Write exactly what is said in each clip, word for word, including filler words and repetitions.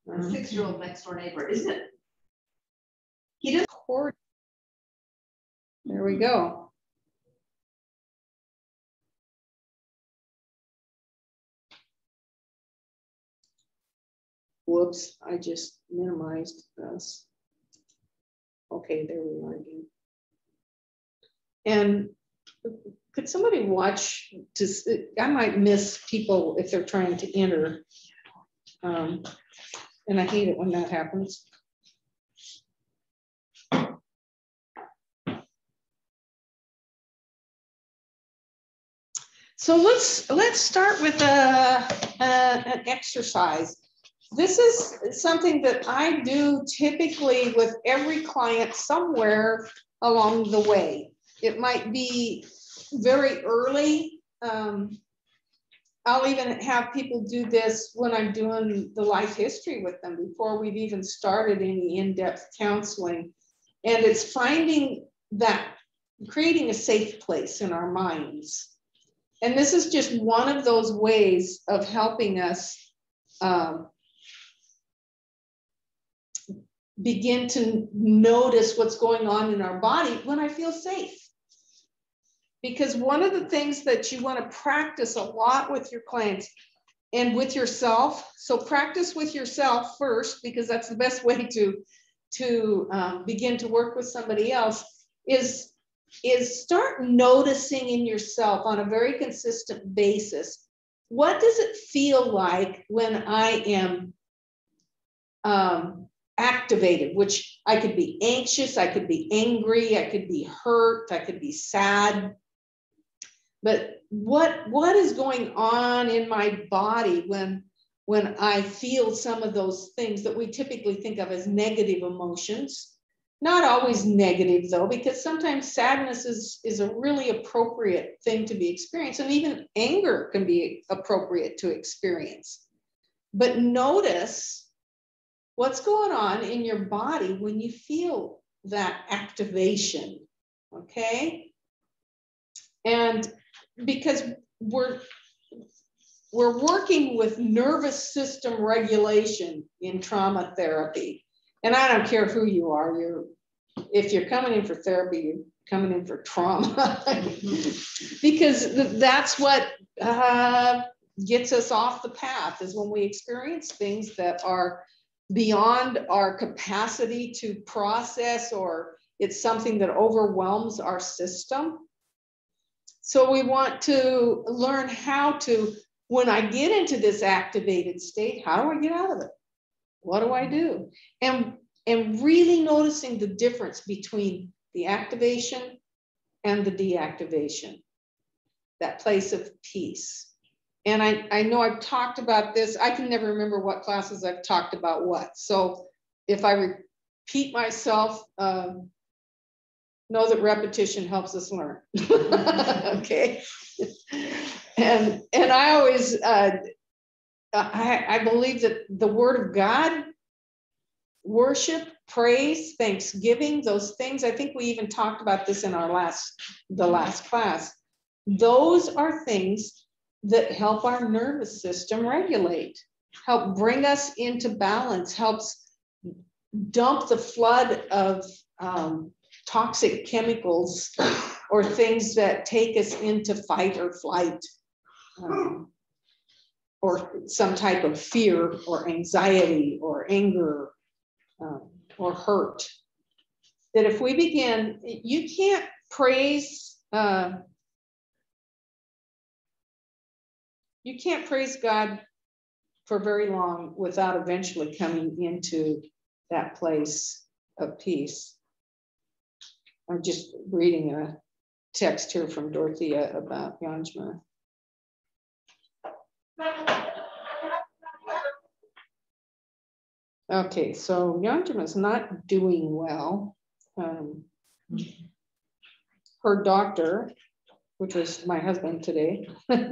The six-year-old next door neighbor, isn't it? He doesn't. There we go. Whoops, I just minimized this. Okay, there we are again. And could somebody watch to, I might miss people if they're trying to enter. Um, and I hate it when that happens. So let's let's start with a, a, an exercise. This is something that I do typically with every client somewhere along the way. It might be very early. Um, I'll even have people do this when I'm doing the life history with them before we've even started any in-depth counseling. And it's finding that, creating a safe place in our minds. And this is just one of those ways of helping us um, begin to notice what's going on in our body when I feel safe. Because one of the things that you want to practice a lot with your clients and with yourself, so practice with yourself first, because that's the best way to, to um, begin to work with somebody else, is, is start noticing in yourself on a very consistent basis, what does it feel like when I am um, activated, which I could be anxious, I could be angry, I could be hurt, I could be sad. But what, what is going on in my body when, when I feel some of those things that we typically think of as negative emotions? Not always negative though, because sometimes sadness is, is a really appropriate thing to be experienced, and even anger can be appropriate to experience. But notice what's going on in your body when you feel that activation, okay? And because we're, we're working with nervous system regulation in trauma therapy. And I don't care who you are, you're, if you're coming in for therapy, you're coming in for trauma. Because that's what uh, gets us off the path, is when we experience things that are beyond our capacity to process, or it's something that overwhelms our system. So we want to learn how to, when I get into this activated state, how do I get out of it? What do I do? And, and really noticing the difference between the activation and the deactivation, that place of peace. And I, I know I've talked about this. I can never remember what classes I've talked about what. So if I repeat myself, um, know that repetition helps us learn. Okay. And, and I always, uh, I, I believe that the word of God, worship, praise, thanksgiving, those things, I think we even talked about this in our last, the last class. Those are things that help our nervous system regulate, help bring us into balance, helps dump the flood of um, toxic chemicals or things that take us into fight or flight, um, or some type of fear or anxiety or anger um, or hurt. That if we begin, you can't praise, uh, you can't praise God for very long without eventually coming into that place of peace. I'm just reading a text here from Dorothea about Yanjma. Okay, so Yanjma is not doing well. Um, her doctor, which was my husband today,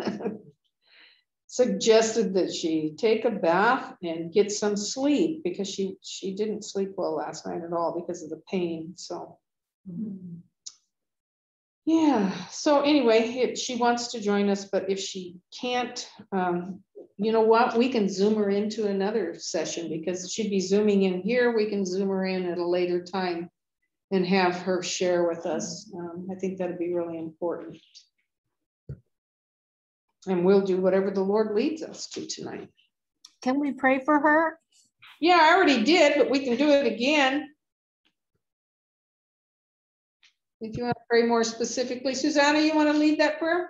suggested that she take a bath and get some sleep, because she, she didn't sleep well last night at all because of the pain. So mm-hmm. Yeah, so anyway, it, she wants to join us, but if she can't, um, you know what, we can zoom her into another session because she'd be zooming in here. We can zoom her in at a later time and have her share with us. Um, I think that'd be really important. And we'll do whatever the Lord leads us to tonight. Can we pray for her? Yeah, I already did, but we can do it again. If you want to pray more specifically, Susanna, you want to lead that prayer?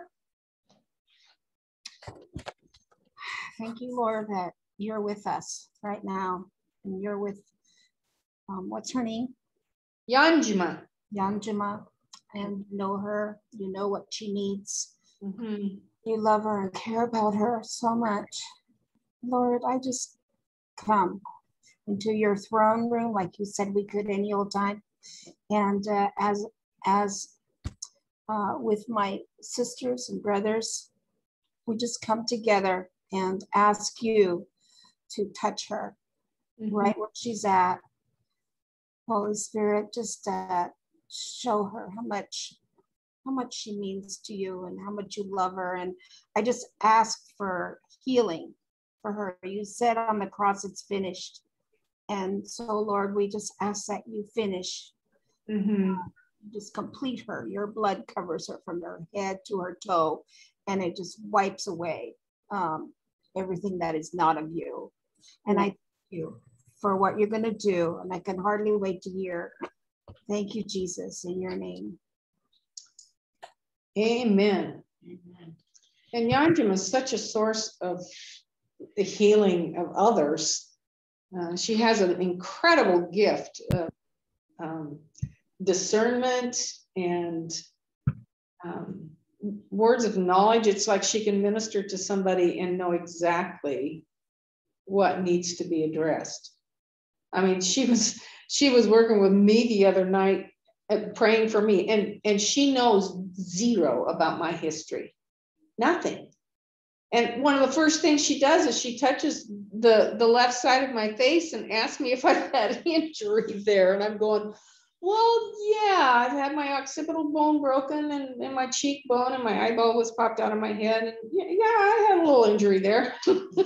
Thank you, Lord, that you're with us right now. And you're with, um, what's her name? Yanjima. Yanjima. And you know her. You know what she needs. Mm-hmm. You love her and care about her so much. Lord, I just come into your throne room like you said we could any old time. And uh, as, as uh, with my sisters and brothers, we just come together and ask you to touch her mm-hmm. right where she's at. Holy Spirit, just uh, show her how much how much she means to you and how much you love her. And I just ask for healing for her. You said on the cross it's finished. And so, Lord, we just ask that you finish. Mm-hmm. uh, just complete her. Your blood covers her from her head to her toe, and it just wipes away um, everything that is not of you. And I thank you for what you're going to do. And I can hardly wait to hear. Thank you, Jesus, in your name. Amen. Amen. And Yanjima is such a source of the healing of others. Uh, she has an incredible gift of um, discernment and um, words of knowledge. It's like she can minister to somebody and know exactly what needs to be addressed. I mean, she was she was working with me the other night, uh, praying for me, and and she knows zero about my history, nothing. And one of the first things she does is she touches the the left side of my face and asks me if I've had injury there, and I'm going, well, yeah, I've had my occipital bone broken and, and my cheekbone, and my eyeball was popped out of my head, and yeah, yeah I had a little injury there.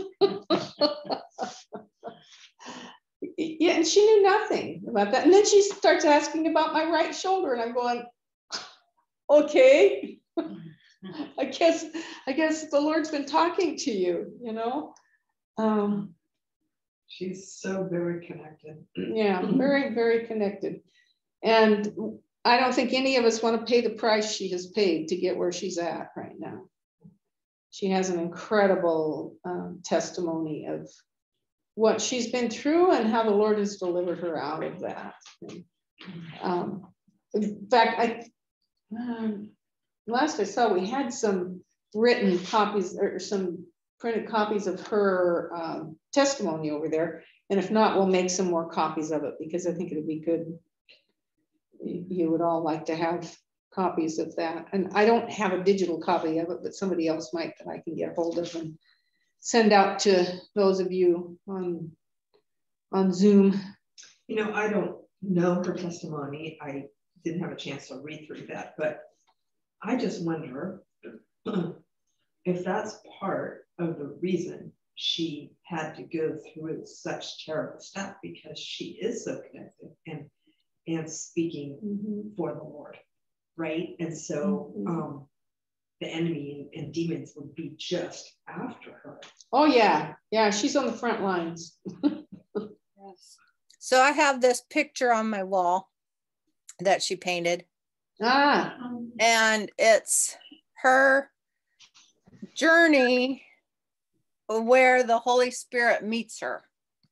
Yeah, and she knew nothing about that. And then she starts asking about my right shoulder, and I'm going, okay, I guess I guess the Lord's been talking to you, you know. Um, She's so very connected. Yeah, very, very connected. And I don't think any of us want to pay the price she has paid to get where she's at right now. She has an incredible um, testimony of what she's been through and how the Lord has delivered her out of that. And, um, in fact, I um, last I saw, we had some written copies or some printed copies of her um, testimony over there. And if not, we'll make some more copies of it because I think it'd be good. You would all like to have copies of that. And I don't have a digital copy of it, but somebody else might that I can get hold of and send out to those of you on, on Zoom. You know, I don't know her testimony. I didn't have a chance to read through that, but I just wonder if that's part of the reason she had to go through such terrible stuff, because she is so connected and and speaking mm-hmm. for the Lord, right? And so mm-hmm. um, the enemy and, and demons would be just after her. Oh yeah, yeah, she's on the front lines. Yes. So I have this picture on my wall that she painted. Ah. And it's her journey where the Holy Spirit meets her.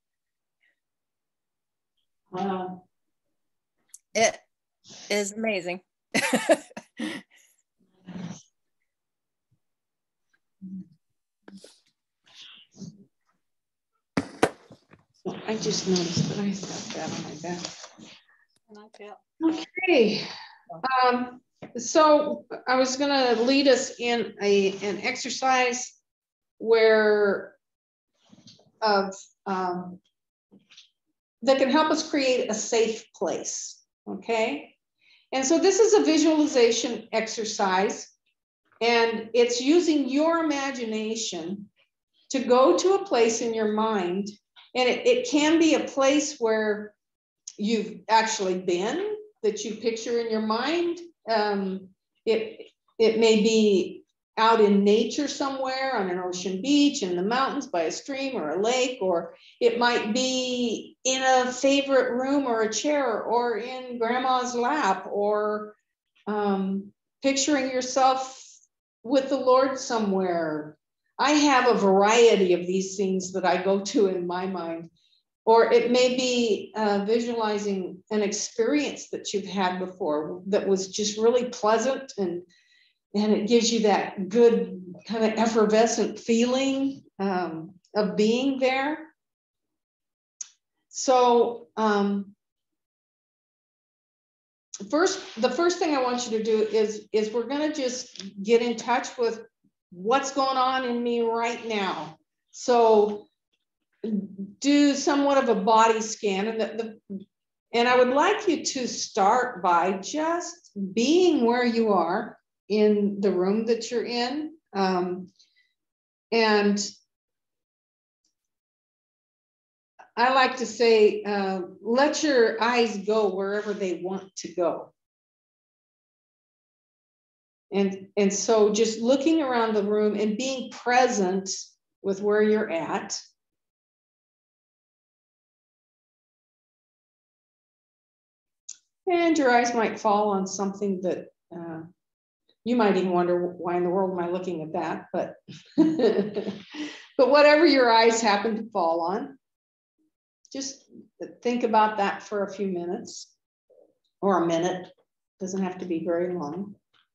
Wow. It is amazing. I just noticed that I got that on my back. Okay. Um, so I was going to lead us in a an exercise where of um, that can help us create a safe place. Okay. And so this is a visualization exercise, and it's using your imagination to go to a place in your mind, and it, it can be a place where you've actually been, that you picture in your mind. Um, it, it may be out in nature somewhere, on an ocean beach, in the mountains, by a stream or a lake, or it might be in a favorite room or a chair, or in grandma's lap, or um, picturing yourself with the Lord somewhere. I have a variety of these things that I go to in my mind. Or it may be uh, visualizing an experience that you've had before that was just really pleasant, and, and it gives you that good kind of effervescent feeling um, of being there. So um, first, the first thing I want you to do is, is we're gonna just get in touch with what's going on in me right now. So do somewhat of a body scan, and the, the and I would like you to start by just being where you are in the room that you're in, um, and I like to say, uh, let your eyes go wherever they want to go. And, and so just looking around the room and being present with where you're at. And your eyes might fall on something that uh, you might even wonder, why in the world am I looking at that? But, but whatever your eyes happen to fall on, just think about that for a few minutes, or a minute. Doesn't have to be very long.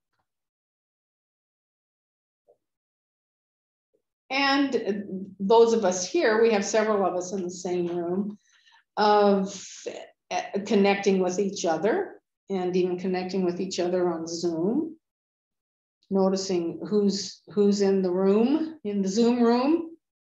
And those of us here, we have several of us in the same room, of connecting with each other, and even connecting with each other on Zoom, noticing who's who's in the room, in the Zoom room.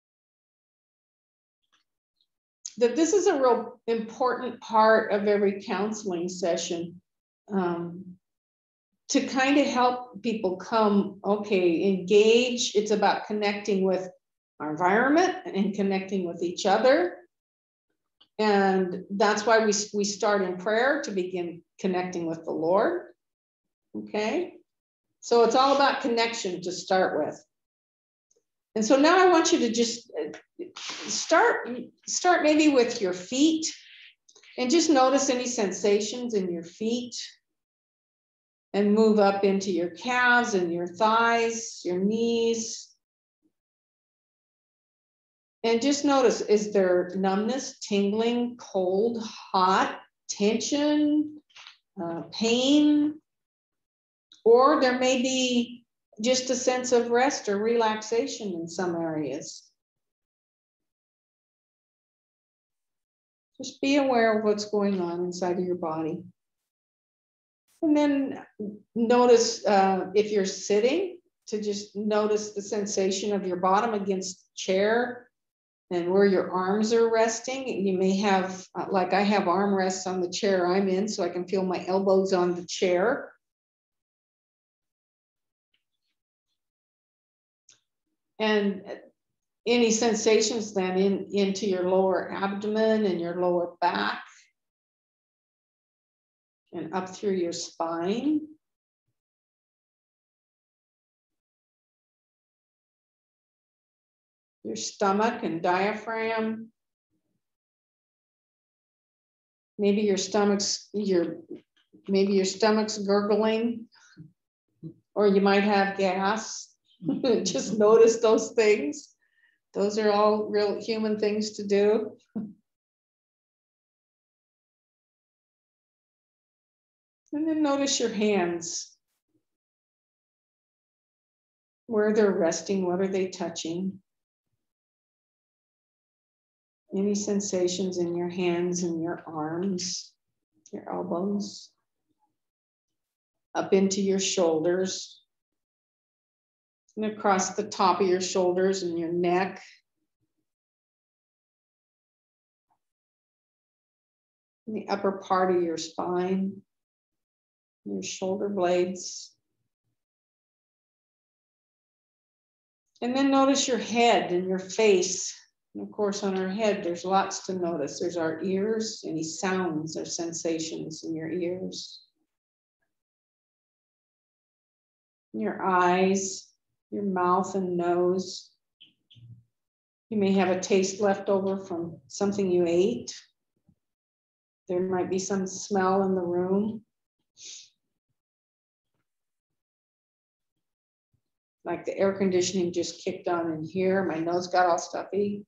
That this is a real important part of every counseling session, um, to kind of help people come, okay, engage. It's about connecting with our environment and connecting with each other. And that's why we, we start in prayer, to begin connecting with the Lord. Okay, so it's all about connection to start with. And so now I want you to just start, start maybe with your feet, and just notice any sensations in your feet, and move up into your calves and your thighs, your knees. And just notice, is there numbness, tingling, cold, hot, tension, uh, pain? Or there may be just a sense of rest or relaxation in some areas. Just be aware of what's going on inside of your body. And then notice uh, if you're sitting, to just notice the sensation of your bottom against the chair, and where your arms are resting. You may have, uh, like I have arm rests on the chair I'm in, so I can feel my elbows on the chair. And any sensations then in, into your lower abdomen and your lower back, and up through your spine. Your stomach and diaphragm. Maybe your stomach's, your, maybe your stomach's gurgling, or you might have gas. Just notice those things. Those are all real human things to do. And then notice your hands, where they're resting, what are they touching? Any sensations in your hands and your arms, your elbows, up into your shoulders, and across the top of your shoulders and your neck. And the upper part of your spine, your shoulder blades. And then notice your head and your face. And of course, on our head, there's lots to notice. There's our ears, any sounds or sensations in your ears. Your eyes, your mouth and nose. You may have a taste left over from something you ate. There might be some smell in the room. Like the air conditioning just kicked on in here. My nose got all stuffy.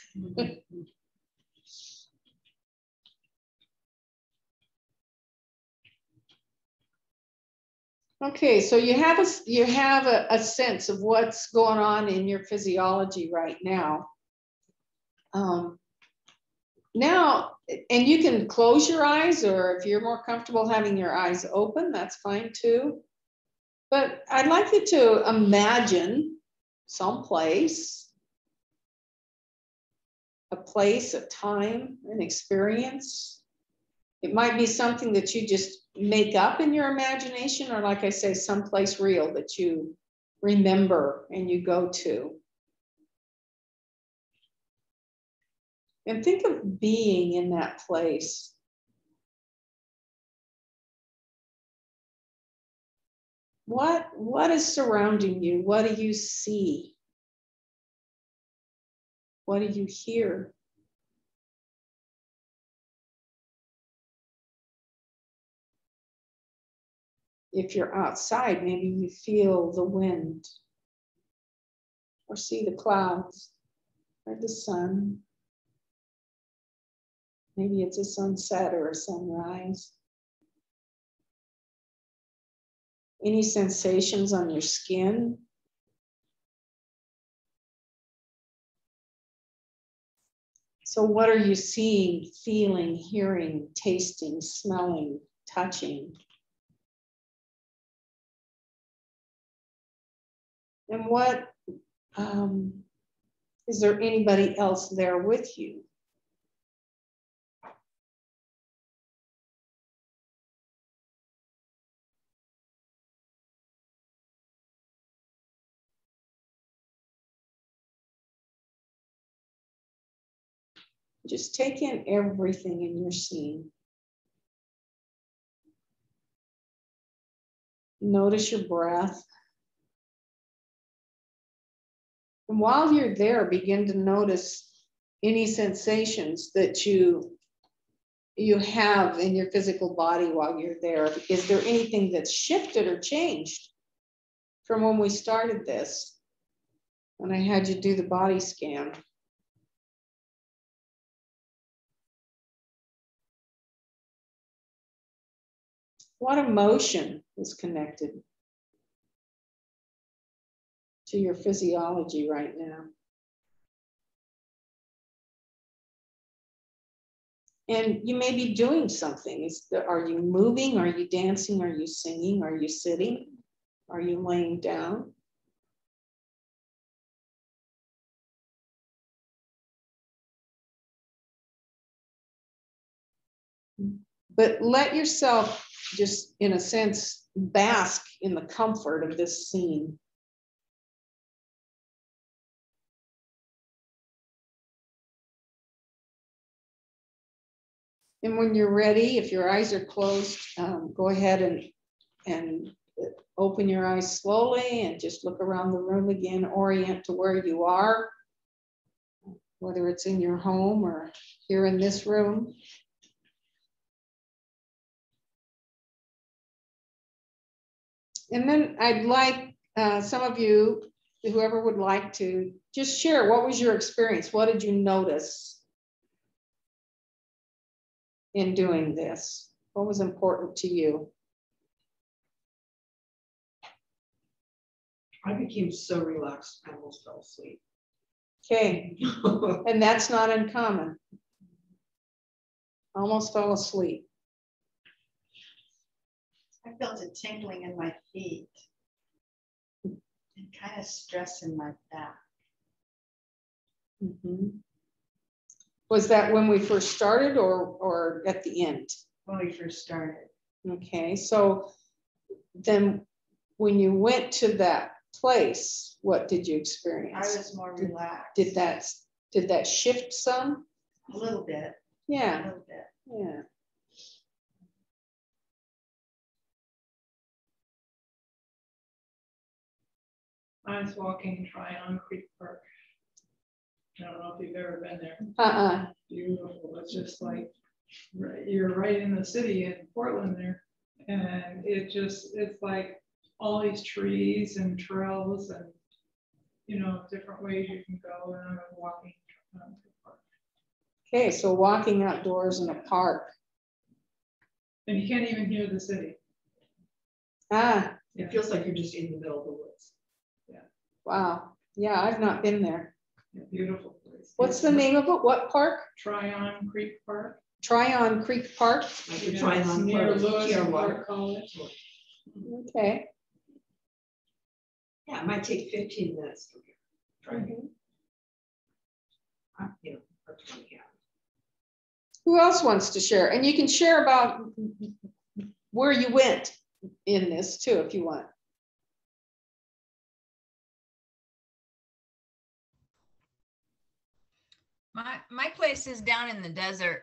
Okay, so you have a you have a, a sense of what's going on in your physiology right now. Um, now, and you can close your eyes, or if you're more comfortable having your eyes open, that's fine too. But I'd like you to imagine someplace, a place, a time, an experience. It might be something that you just make up in your imagination, or like I say, someplace real that you remember and you go to. And think of being in that place. What, what is surrounding you? What do you see? What do you hear? If you're outside, maybe you feel the wind or see the clouds or the sun. Maybe it's a sunset or a sunrise. Any sensations on your skin? So what are you seeing, feeling, hearing, tasting, smelling, touching? And what, um, is there anybody else there with you? Just take in everything in your scene. Notice your breath. And while you're there, begin to notice any sensations that you, you have in your physical body while you're there. Is there anything that's shifted or changed from when we started this, when I had you do the body scan? What emotion is connected to your physiology right now? And you may be doing something. Is there, are you moving? Are you dancing? Are you singing? Are you sitting? Are you laying down? But let yourself just, in a sense, bask in the comfort of this scene. And when you're ready, if your eyes are closed, um, go ahead and, and open your eyes slowly and just look around the room again, orient to where you are, whether it's in your home or here in this room. And then I'd like uh, some of you, whoever would like to, just share, what was your experience? What did you notice in doing this? What was important to you? I became so relaxed, I almost fell asleep. Okay, and that's not uncommon. Almost fell asleep. I felt a tingling in my feet and kind of stress in my back. Mm-hmm. Was that when we first started or, or at the end? When we first started. Okay, so then when you went to that place, what did you I experience? was more Did- relaxed. Did that, did that shift some? A little bit, a Yeah, little bit. yeah. I was walking Tryon Creek Park. I don't know if you've ever been there. Uh-uh. Beautiful. It's just like, right- you're right in the city in Portland there. And it just, it's like all these trees and trails and, you know, different ways you can go. And I was walking Tryon Creek Park. Okay, so walking outdoors in a park. And you can't even hear the city. Ah, It feels like you're just in the middle of the woods. wow. Yeah, I've not been there. Yeah, beautiful place. What's the name of it? What park? Tryon Creek Park. Tryon Creek Park? Like you're Yeah, trying it's on near clothes, Lewis and Tier Clark one. College. Okay. Yeah, it might take fifteen minutes to get. Try it. Uh, You know, or twenty, yeah. Who else wants to share? And you can share about where you went in this too, if you want. My my place is down in the desert.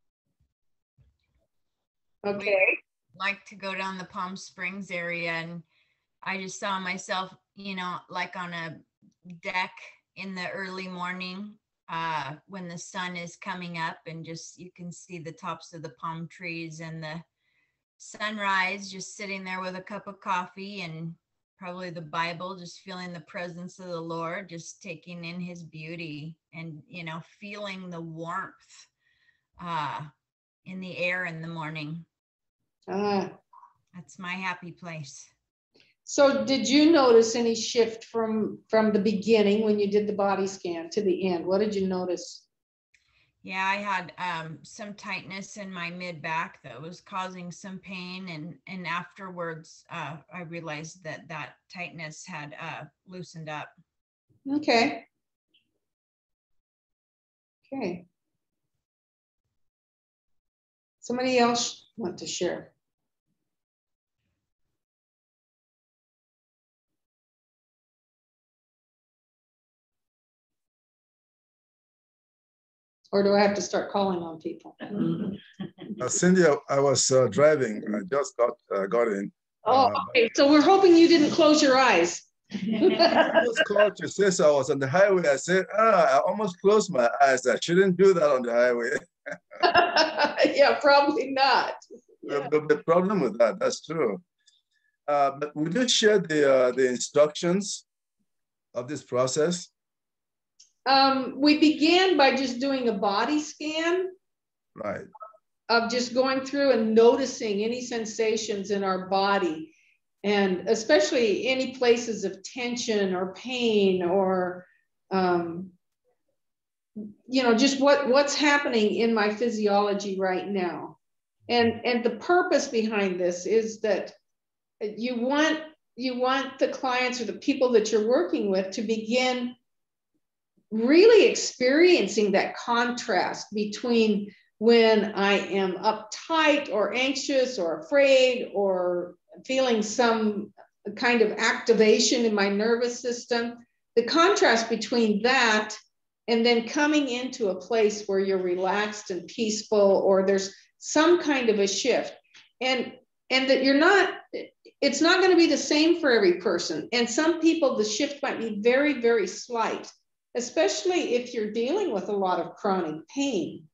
Okay. Like to go down the Palm Springs area, and I just saw myself, you know, like on a deck in the early morning uh when the sun is coming up, and just you can see the tops of the palm trees and the sunrise, just sitting there with a cup of coffee and probably the Bible, just feeling the presence of the Lord, just taking in his beauty and, you know, feeling the warmth uh in the air in the morning. Ah, That's my happy place. so did you notice any shift from from the beginning when you did the body scan to the end? What did you notice? Yeah, I had um, some tightness in my mid back that was causing some pain, and and afterwards, uh, I realized that that tightness had uh, loosened up. Okay. Okay. Somebody else want to share? Or do I have to start calling on people? Uh, Cindy, I, I was uh, driving. I just got uh, got in. Oh, Uh, okay. So we're hoping you didn't close your eyes. I almost called to say so I was on the highway. I said, ah, I almost closed my eyes. I shouldn't do that on the highway. Yeah, probably not. Yeah. The, the problem with that, that's true. Uh, but would you share the uh, the instructions of this process? Um, we began by just doing a body scan Right. of just going through and noticing any sensations in our body, and especially any places of tension or pain or, um, you know, just what, what's happening in my physiology right now. And, and the purpose behind this is that you want, you want the clients or the people that you're working with to begin really experiencing that contrast between when I am uptight or anxious or afraid or feeling some kind of activation in my nervous system, the contrast between that and then coming into a place where you're relaxed and peaceful, or there's some kind of a shift, and and that you're not, it's not going to be the same for every person. And some people, the shift might be very, very slight, especially if you're dealing with a lot of chronic pain.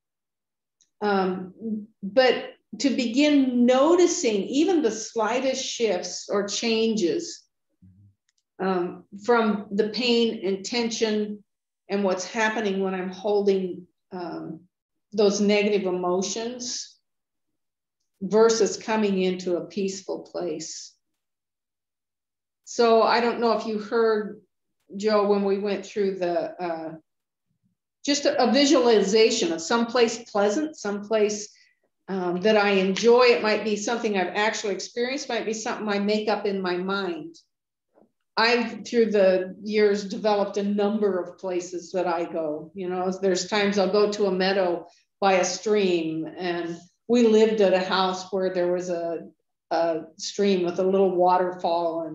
Um, but to begin noticing even the slightest shifts or changes um, from the pain and tension and what's happening when I'm holding um, those negative emotions versus coming into a peaceful place. So I don't know if you heard, Joe, when we went through the, uh, just a, a visualization of someplace pleasant, someplace um, that I enjoy. It might be something I've actually experienced, might be something I make up in my mind. I've, through the years, developed a number of places that I go. You know, there's times I'll go to a meadow by a stream, and we lived at a house where there was a, a stream with a little waterfall, and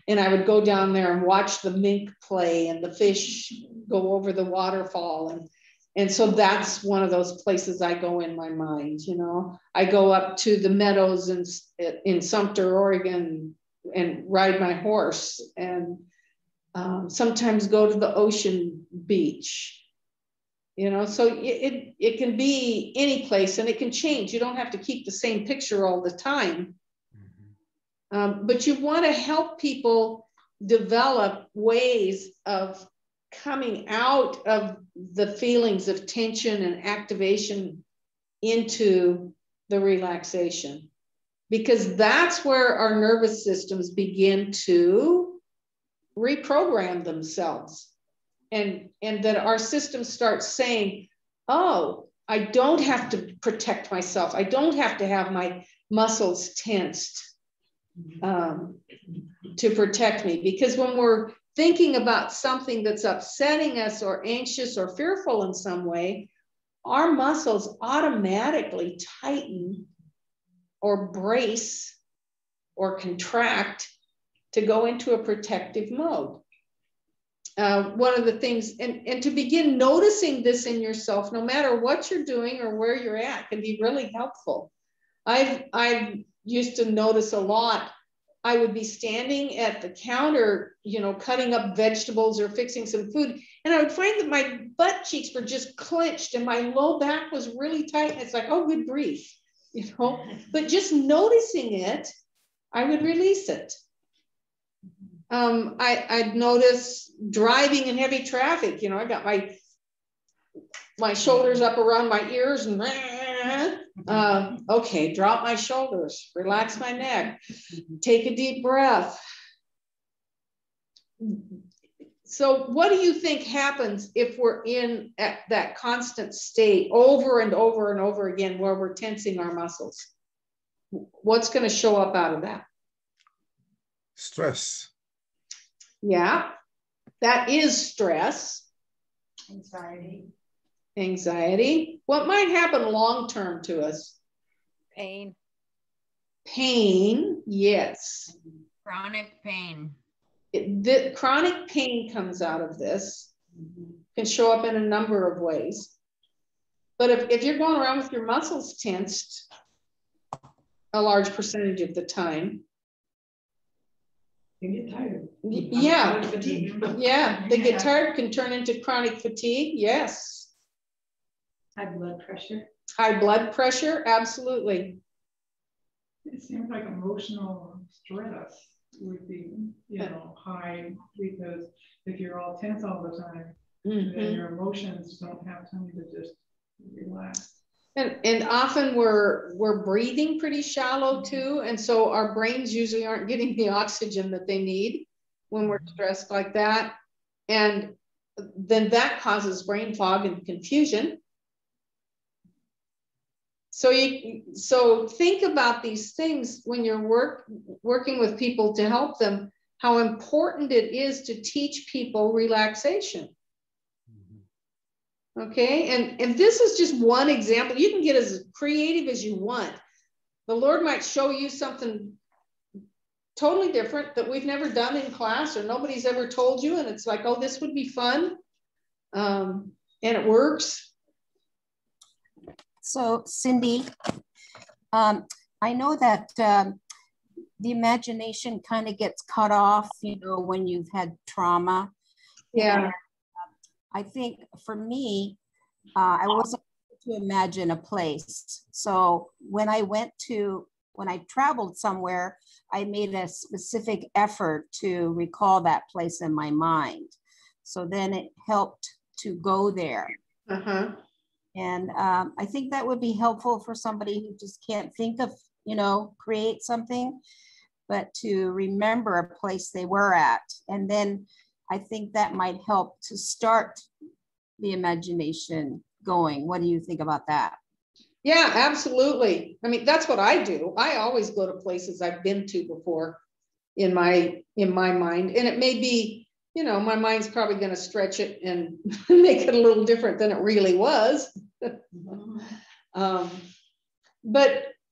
and I would go down there and watch the mink play and the fish go over the waterfall. And, and so that's one of those places I go in my mind, you know. I go up to the meadows in, in Sumter, Oregon, and ride my horse, and um, sometimes go to the ocean beach. You know, so it, it, it can be any place, and it can change. You don't have to keep the same picture all the time. Mm-hmm. um, but you want to help people develop ways of coming out of the feelings of tension and activation into the relaxation, because that's where our nervous systems begin to reprogram themselves. And, and that our system starts saying, oh, I don't have to protect myself. I don't have to have my muscles tensed um, to protect me. Because when we're thinking about something that's upsetting us or anxious or fearful in some way, our muscles automatically tighten or brace or contract to go into a protective mode. Uh, one of the things, and, and to begin noticing this in yourself, no matter what you're doing or where you're at, can be really helpful. I've, I've used to notice a lot. I would be standing at the counter, you know, cutting up vegetables or fixing some food, and I would find that my butt cheeks were just clenched and my low back was really tight. And it's like, oh, good grief, you know, but just noticing it, I would release it. Um, I, I'd notice driving in heavy traffic, you know, I got my, my shoulders up around my ears and, uh, okay, drop my shoulders, relax my neck, take a deep breath. So what do you think happens if we're in at that constant state over and over and over again, where we're tensing our muscles? What's going to show up out of that? Stress. Yeah, that is stress. Anxiety. Anxiety. What might happen long-term to us? Pain. Pain, yes. Chronic pain. It, the chronic pain comes out of this. Can show up in a number of ways. But if, if you're going around with your muscles tensed a large percentage of the time, You get tired. Yeah, Fatigue. yeah, they get tired, can turn into chronic fatigue, yes. High blood pressure. High blood pressure, absolutely. It seems like emotional stress would be, you know, high, because if you're all tense all the time, mm-hmm. then your emotions don't have time to just relax. And, and often we're, we're breathing pretty shallow too. And so our brains usually aren't getting the oxygen that they need when we're stressed like that. And then that causes brain fog and confusion. So you, so think about these things when you're work, working with people to help them, how important it is to teach people relaxation. Okay, and, and this is just one example. You can get as creative as you want. The Lord might show you something totally different that we've never done in class or nobody's ever told you. And it's like, oh, this would be fun. Um, and it works. So Cindy, um, I know that um, the imagination kind of gets cut off, you know, when you've had trauma. Yeah. And I think for me, uh, I wasn't able to imagine a place. So when I went to, when I traveled somewhere, I made a specific effort to recall that place in my mind. So then it helped to go there. Uh-huh. And um, I think that would be helpful for somebody who just can't think of, you know, create something, but to remember a place they were at. And then I think that might help to start the imagination going. What do you think about that? Yeah, absolutely. I mean, that's what I do. I always go to places I've been to before in my, in my mind. And it may be, you know, my mind's probably going to stretch it and make it a little different than it really was. um, but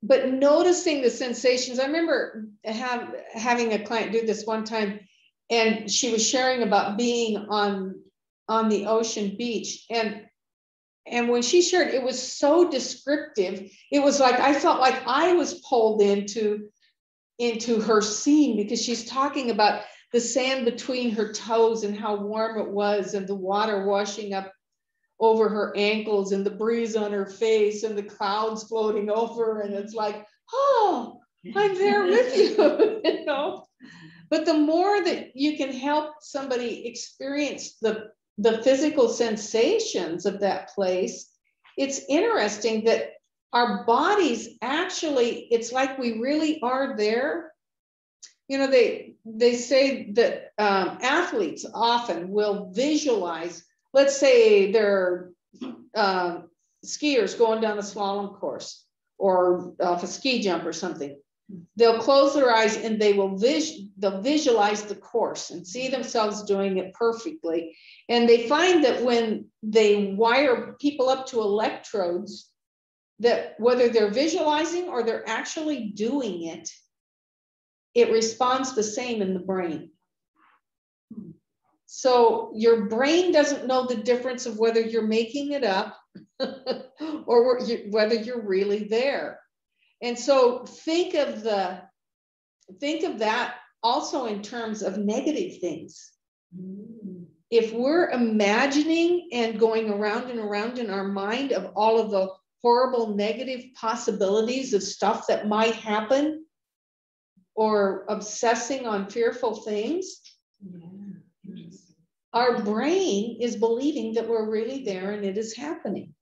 but noticing the sensations. I remember have, having a client do this one time, and she was sharing about being on, on the ocean beach. And, and when she shared, it was so descriptive. It was like, I felt like I was pulled into, into her scene, because she's talking about the sand between her toes and how warm it was, and the water washing up over her ankles, and the breeze on her face, and the clouds floating over. And it's like, oh, I'm there with you, you know? But the more that you can help somebody experience the, the physical sensations of that place, it's interesting that our bodies actually, it's like we really are there. You know, they, they say that um, athletes often will visualize, let's say they're uh, skiers going down a slalom course or off a ski jump or something. They'll close their eyes and they will vis they'll visualize the course and see themselves doing it perfectly. And they find that when they wire people up to electrodes, that whether they're visualizing or they're actually doing it, it responds the same in the brain. So your brain doesn't know the difference of whether you're making it up or whether you're really there. And so think of the, think of that also in terms of negative things. If we're imagining and going around and around in our mind of all of the horrible negative possibilities of stuff that might happen, or obsessing on fearful things, yeah. Our brain is believing that we're really there and it is happening.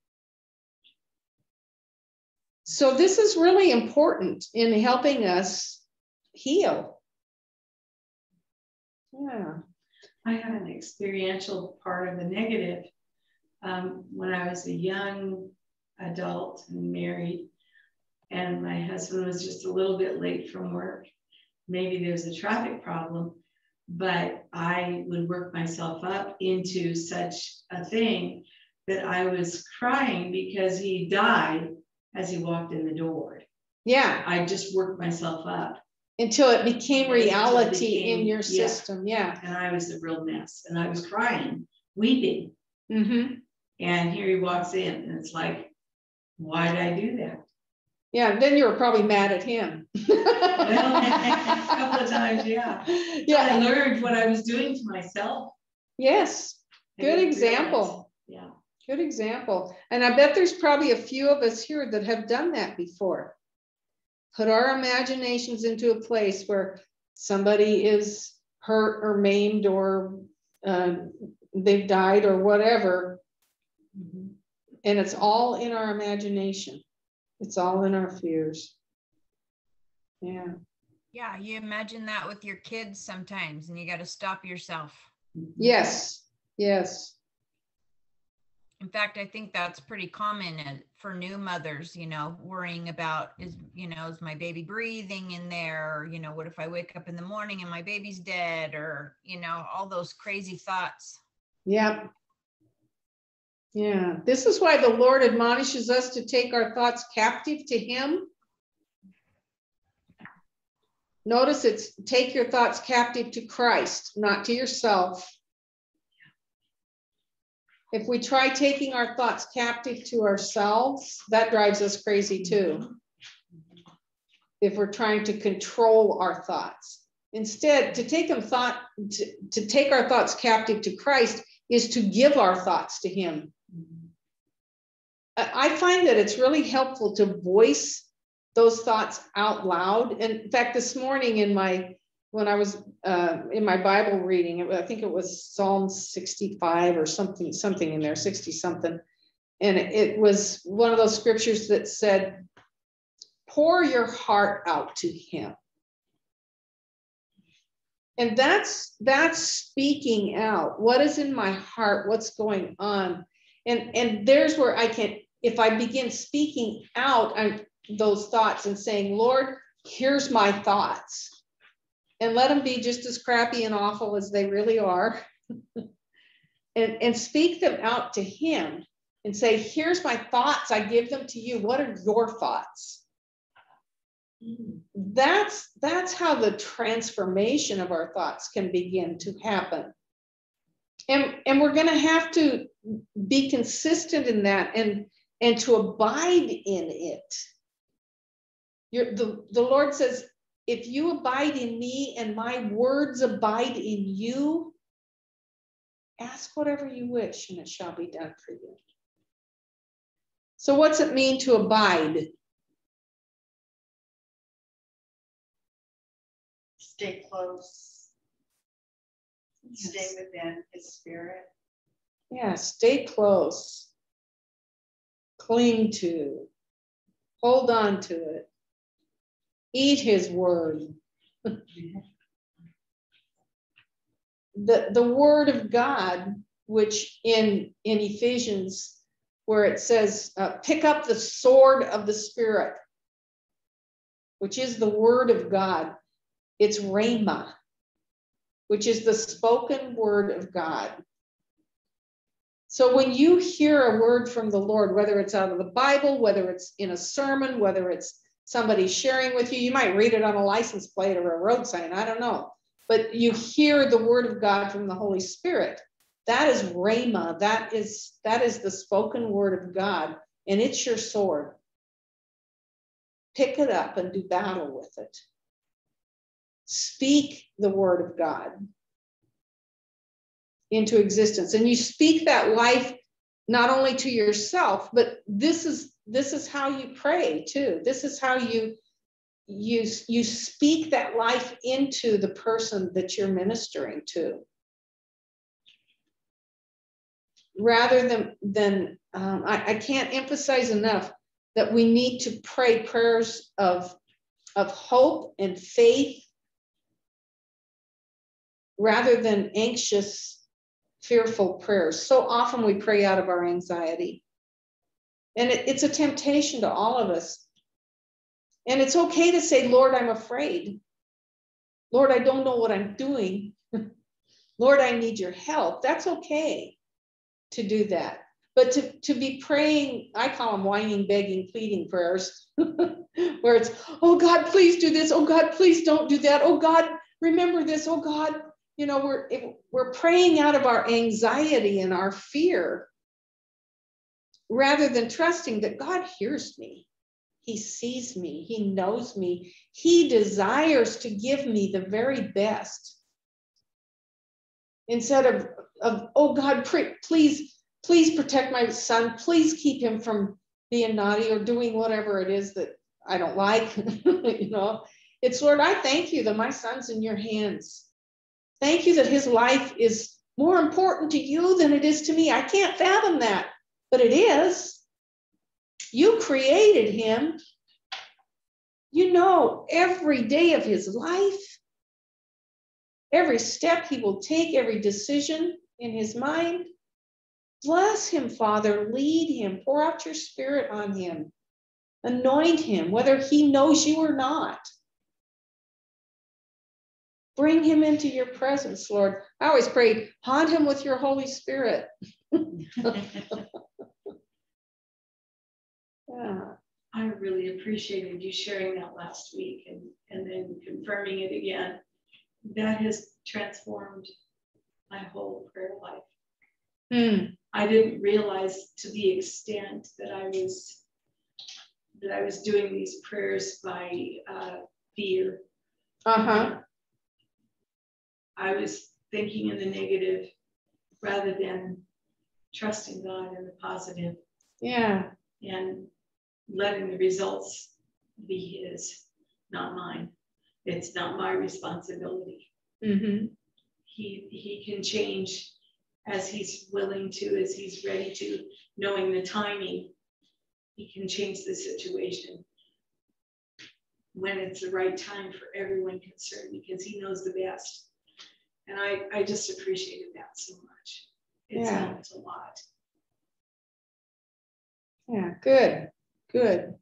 So this is really important in helping us heal. Yeah. I had an experiential part of the negative. Um, when I was a young adult and married, and my husband was just a little bit late from work. Maybe there was a traffic problem, but I would work myself up into such a thing that I was crying because he died as he walked in the door. Yeah. I just worked myself up. Until it became reality it became, in your yeah. system, yeah. And I was a real mess, and I was crying, weeping. Mm-hmm. And here he walks in, and it's like, why did I do that? Yeah, then you were probably mad at him. Well, a couple of times, yeah. Yeah. I learned what I was doing to myself. Yes, good example. Realize. Yeah. Good example. And I bet there's probably a few of us here that have done that before. Put our imaginations into a place where somebody is hurt or maimed or uh, they've died or whatever. Mm-hmm. And it's all in our imagination. It's all in our fears. Yeah. Yeah, you imagine that with your kids sometimes, and you got to stop yourself. Yes, yes. In fact, I think that's pretty common for new mothers, you know, worrying about, is, you know, is my baby breathing in there? Or, you know, what if I wake up in the morning and my baby's dead? Or, you know, all those crazy thoughts. Yeah. Yeah. This is why the Lord admonishes us to take our thoughts captive to Him. Notice it's take your thoughts captive to Christ, not to yourself. If we try taking our thoughts captive to ourselves, that drives us crazy too. If we're trying to control our thoughts. Instead, to take them thought to, to take our thoughts captive to Christ is to give our thoughts to Him. I find that it's really helpful to voice those thoughts out loud. And in fact, this morning in my when I was uh, in my Bible reading, it, I think it was Psalm sixty-five or something, something in there, sixty something. And it was one of those scriptures that said, pour your heart out to Him. And that's, that's speaking out. What is in my heart? What's going on? And, and there's where I can, if I begin speaking out I, those thoughts and saying, Lord, here's my thoughts. And let them be just as crappy and awful as they really are. and, and speak them out to Him and say, here's my thoughts. I give them to you. What are your thoughts? That's, that's how the transformation of our thoughts can begin to happen. And, and we're going to have to be consistent in that and, and to abide in it. You're, the, the Lord says, if you abide in me and my words abide in you, ask whatever you wish and it shall be done for you. So what's it mean to abide? Stay close. Stay within his spirit. Yeah, stay close. Cling to. Hold on to it. Eat his word. The, the word of God, which in, in Ephesians, where it says, uh, pick up the sword of the Spirit, which is the word of God. It's Rhema, which is the spoken word of God. So when you hear a word from the Lord, whether it's out of the Bible, whether it's in a sermon, whether it's somebody sharing with you, you might read it on a license plate or a road sign, I don't know. But you hear the word of God from the Holy Spirit. That is Rhema. That is, that is the spoken word of God, and it's your sword. Pick it up and do battle with it. Speak the word of God into existence. And you speak that life not only to yourself, but this is, this is how you pray too. This is how you You, you speak that life into the person that you're ministering to. Rather than, than um, I, I can't emphasize enough that we need to pray prayers of, of hope and faith rather than anxious, fearful prayers. So often we pray out of our anxiety. And it, it's a temptation to all of us. And it's okay to say, Lord, I'm afraid. Lord, I don't know what I'm doing. Lord, I need your help. That's okay to do that. But to, to be praying, I call them whining, begging, pleading prayers, where it's, oh God, please do this. Oh God, please don't do that. Oh God, remember this. Oh God, you know, we're, we're praying out of our anxiety and our fear rather than trusting that God hears me. He sees me. He knows me. He desires to give me the very best. Instead of, of oh God, please, please protect my son. Please keep him from being naughty or doing whatever it is that I don't like. You know, it's, Lord, I thank you that my son's in your hands. Thank you that his life is more important to you than it is to me. I can't fathom that, but it is. You created him. You know every day of his life, every step he will take, every decision in his mind. Bless him, Father. Lead him. Pour out your spirit on him. Anoint him, whether he knows you or not. Bring him into your presence, Lord. I always pray, haunt him with your Holy Spirit. Yeah. I really appreciated you sharing that last week and, and then confirming it again. That has transformed my whole prayer life. Hmm. I didn't realize to the extent that I was that I was doing these prayers by uh, fear. Uh-huh. I was thinking in the negative rather than trusting God in the positive. Yeah. And letting the results be his, not mine. It's not my responsibility. Mm-hmm. He, he can change as he's willing to, as he's ready to, knowing the timing. He can change the situation when it's the right time for everyone concerned, because he knows the best. And I, I just appreciated that so much. It's Yeah. helped a lot. Yeah, good, good.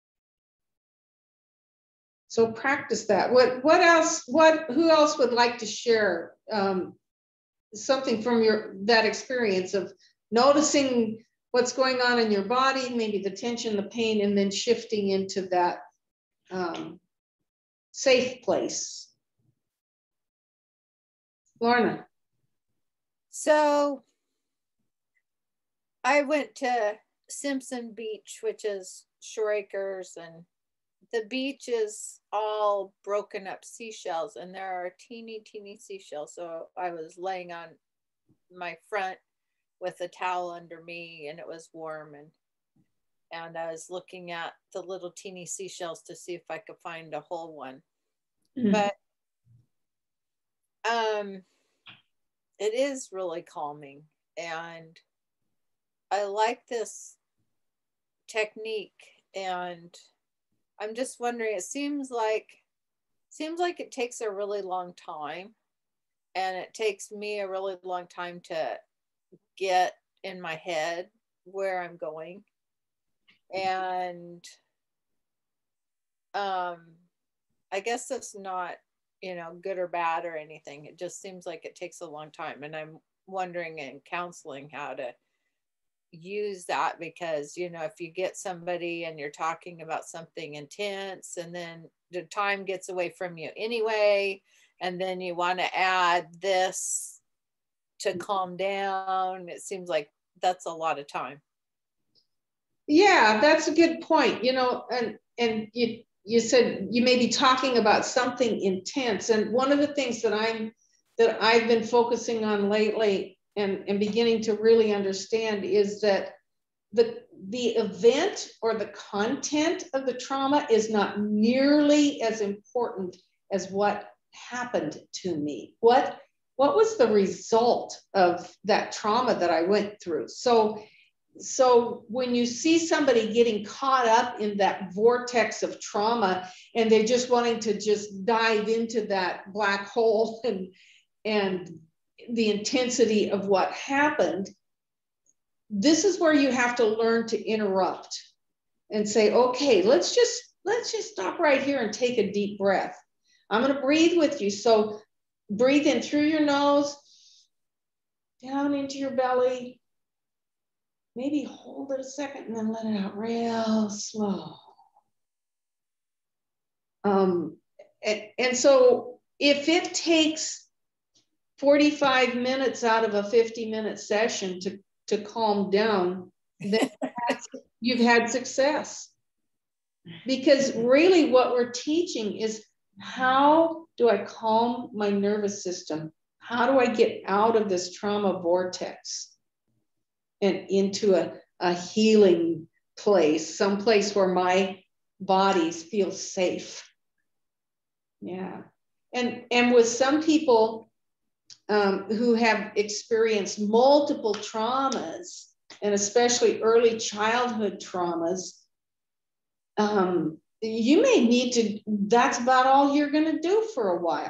So practice that. What, what else, what, who else would like to share um, something from your, that experience of noticing what's going on in your body, maybe the tension, the pain, and then shifting into that, um, safe place. Lorna. So I went to Simpson Beach, which is Shore Acres, and the beach is all broken up seashells, and there are teeny, teeny seashells. So I was laying on my front with a towel under me, and it was warm, and and I was looking at the little teeny seashells to see if I could find a whole one. Mm-hmm. But um, it is really calming, and I like this technique, and I'm just wondering, it seems like seems like it takes a really long time, and it takes me a really long time to get in my head where I'm going. And um, I guess that's not, you know, good or bad or anything. It just seems like it takes a long time. And I'm wondering in counseling how to use that, because, you know, if you get somebody and you're talking about something intense and then the time gets away from you anyway, and then you want to add this to calm down, it seems like that's a lot of time. Yeah, that's a good point. You know, and and you you said you may be talking about something intense, and one of the things that I'm that I've been focusing on lately and, and beginning to really understand is that the the event or the content of the trauma is not nearly as important as what happened to me. What what was the result of that trauma that I went through? So So when you see somebody getting caught up in that vortex of trauma and they're just wanting to just dive into that black hole and, and the intensity of what happened, this is where you have to learn to interrupt and say, okay, let's just, let's just stop right here and take a deep breath. I'm going to breathe with you. So breathe in through your nose, down into your belly. Maybe hold it a second and then let it out real slow. Um, and, and so if it takes forty-five minutes out of a fifty minute session to, to calm down, then you've had success. Because really what we're teaching is, how do I calm my nervous system? How do I get out of this trauma vortex and into a, a healing place, some place where my body feels safe? Yeah. And, and with some people um, who have experienced multiple traumas, and especially early childhood traumas, um, you may need to, that's about all you're going to do for a while,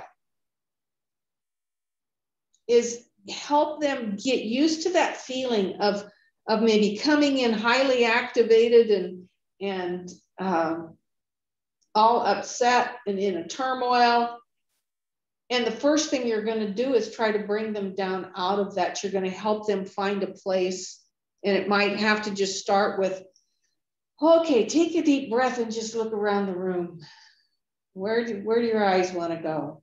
is help them get used to that feeling of, of maybe coming in highly activated and, and um, all upset and in a turmoil. And the first thing you're going to do is try to bring them down out of that. You're going to help them find a place. And it might have to just start with, okay, take a deep breath and just look around the room. Where do, where do your eyes want to go?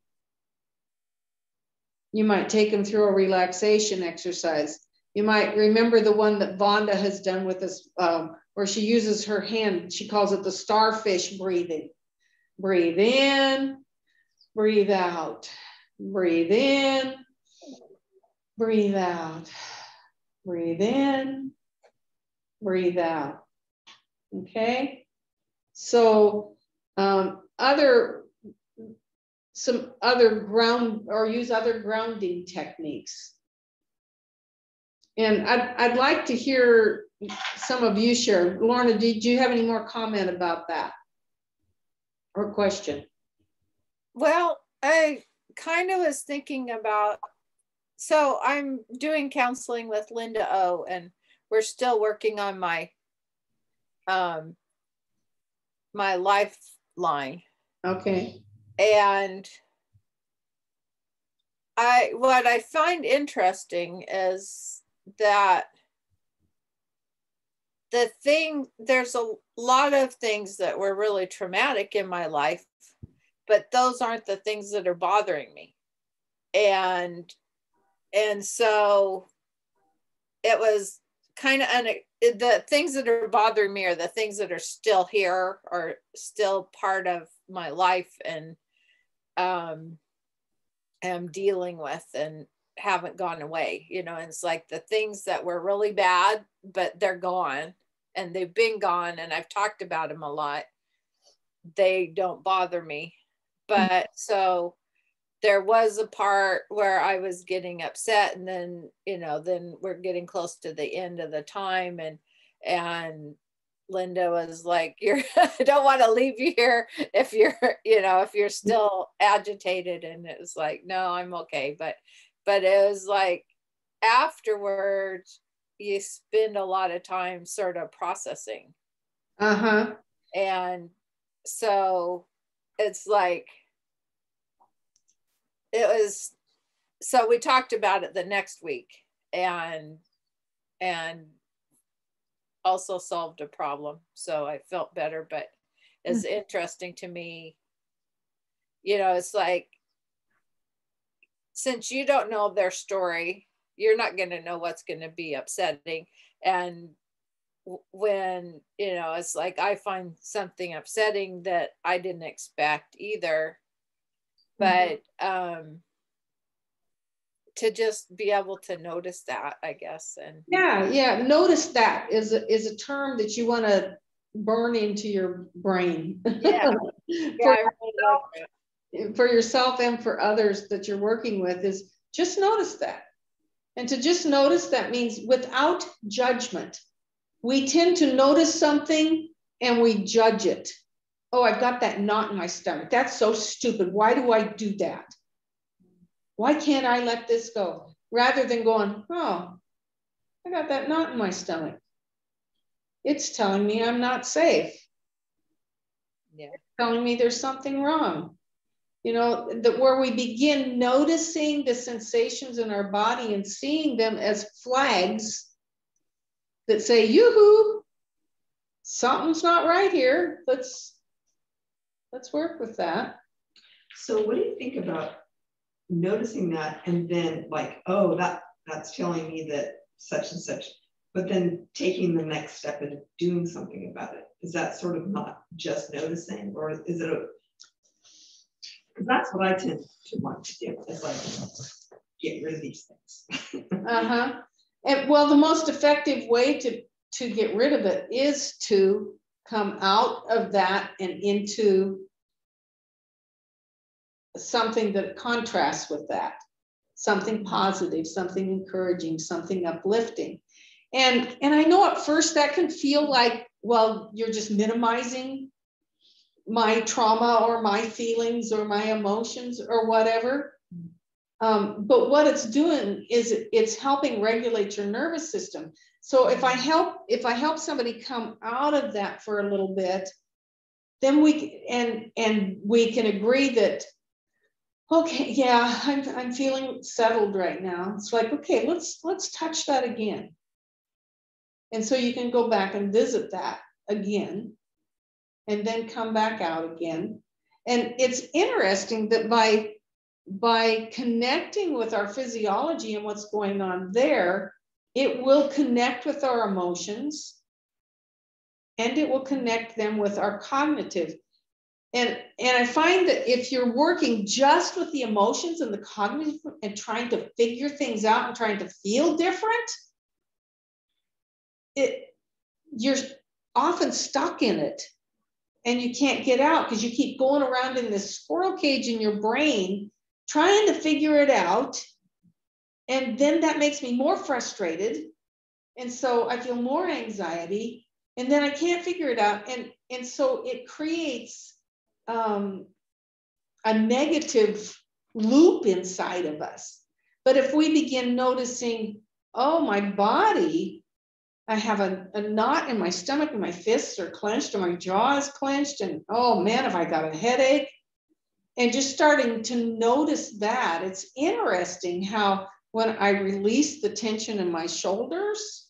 You might take them through a relaxation exercise. You might remember the one that Vonda has done with us, um, where she uses her hand. She calls it the starfish breathing. Breathe in, breathe out, breathe in, breathe out, breathe in, breathe out. Okay, so um, other, some other ground, or use other grounding techniques. And I'd, I'd like to hear some of you share. Lorna, did you have any more comment about that or question? Well, I kind of was thinking about, so I'm doing counseling with Linda O, and we're still working on my um my lifeline. Okay. And I what I find interesting is that the thing, there's a lot of things that were really traumatic in my life, but those aren't the things that are bothering me. And, and so it was kind of, un- the things that are bothering me are the things that are still here, are still part of my life, and um, am dealing with and haven't gone away, you know. And it's like the things that were really bad, but they're gone, and they've been gone, and I've talked about them a lot. They don't bother me. But so there was a part where I was getting upset, and then, you know, then we're getting close to the end of the time, and and Linda was like, you're I don't want to leave you here if you're, you know, if you're still agitated. And it was like, no, I'm okay. But but it was like afterwards you spend a lot of time sort of processing. Uh-huh. And so it's like, it was, so we talked about it the next week, and and also solved a problem. So I felt better. But it's mm-hmm. interesting to me, you know, it's like, since you don't know their story, you're not going to know what's going to be upsetting. And when, you know, it's like I find something upsetting that I didn't expect either. But um, to just be able to notice that, I guess. And yeah, yeah, notice that is a, is a term that you want to burn into your brain. Yeah, yeah, for, I really like that. For yourself and for others that you're working with, is just notice that. And to just notice that means without judgment. We tend to notice something and we judge it. Oh, I've got that knot in my stomach. That's so stupid. Why do I do that? Why can't I let this go? Rather than going, oh, I got that knot in my stomach. It's telling me I'm not safe. Yeah. It's telling me there's something wrong. You know, that where we begin noticing the sensations in our body and seeing them as flags that say, yoo-hoo, something's not right here. Let's Let's work with that. So what do you think about noticing that and then like, oh, that that's telling me that such and such, but then taking the next step and doing something about it? Is that sort of not just noticing, or is it a, because that's what I tend to want to do, is like get rid of these things. Uh-huh. And well, the most effective way to, to get rid of it is to come out of that and into something that contrasts with that, something positive, something encouraging, something uplifting. And, and I know at first that can feel like, well, you're just minimizing my trauma or my feelings or my emotions or whatever. Um, but what it's doing is it's helping regulate your nervous system. So if I help, if I help somebody come out of that for a little bit, then we and and we can agree that, okay, yeah, I'm I'm feeling settled right now. It's like, okay, let's let's touch that again. And so you can go back and visit that again, and then come back out again. And it's interesting that by by connecting with our physiology and what's going on there, it will connect with our emotions, and it will connect them with our cognitive. And, and I find that if you're working just with the emotions and the cognitive and trying to figure things out and trying to feel different, it, you're often stuck in it and you can't get out because you keep going around in this squirrel cage in your brain trying to figure it out. And then that makes me more frustrated. And so I feel more anxiety, and then I can't figure it out. And, and so it creates um, a negative loop inside of us. But if we begin noticing, oh, my body, I have a, a knot in my stomach and my fists are clenched and my jaw is clenched, and oh man, have I got a headache? And just starting to notice that, it's interesting how when I release the tension in my shoulders,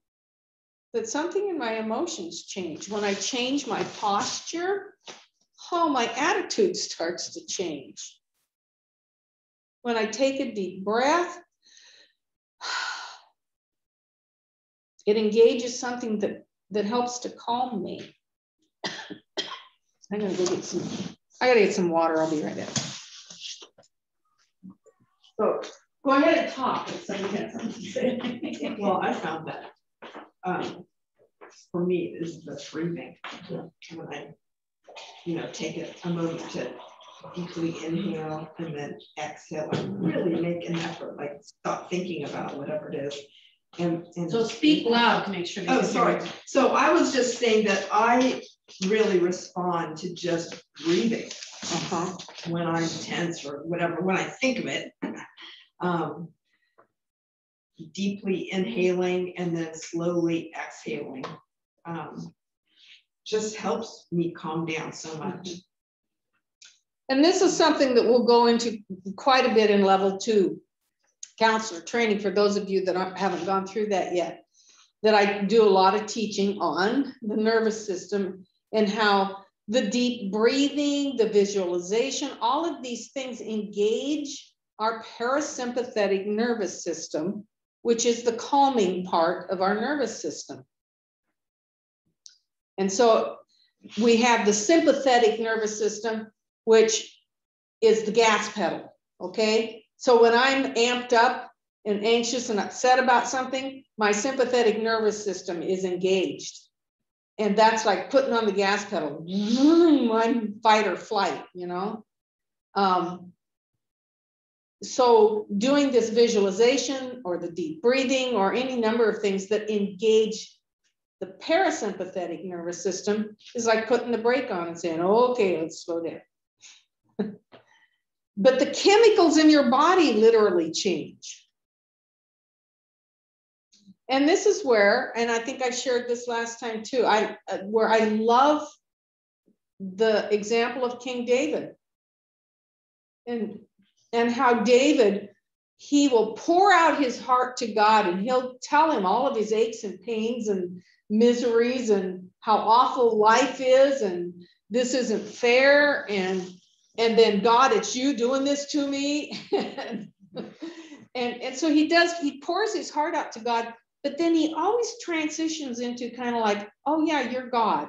that something in my emotions change. When I change my posture, oh, my attitude starts to change. When I take a deep breath, it engages something that, that helps to calm me. I'm gonna go get some, I gotta get some water. I'll be right back. So go ahead and talk if somebody has something to say. Well, I found that um, for me is the breathing. When I, you know, take a, a moment to deeply inhale and then exhale and really make an effort, like stop thinking about whatever it is. And, and So speak loud to make sure. Oh, sorry. So I was just saying that I really respond to just breathing uh-huh. when I'm tense or whatever, when I think of it. Um, deeply inhaling and then slowly exhaling um, just helps me calm down so much. And this is something that we'll go into quite a bit in level two counselor training for those of you that aren't, haven't gone through that yet, that I do a lot of teaching on the nervous system and how the deep breathing, the visualization, all of these things engage our parasympathetic nervous system, which is the calming part of our nervous system. And so we have the sympathetic nervous system, which is the gas pedal, okay? So when I'm amped up and anxious and upset about something, my sympathetic nervous system is engaged. And that's like putting on the gas pedal. I'm fight or flight, you know? Um, so doing this visualization or the deep breathing or any number of things that engage the parasympathetic nervous system is like putting the brake on and saying, oh, okay, let's slow down. But the chemicals in your body literally change. And this is where, and I think I shared this last time too, I uh, where I love the example of King David. And, and how David, he will pour out his heart to God and he'll tell him all of his aches and pains and miseries and how awful life is and this isn't fair and and then God, it's you doing this to me. and, and, and so he does, he pours his heart out to God, but then he always transitions into kind of like, oh yeah, you're God.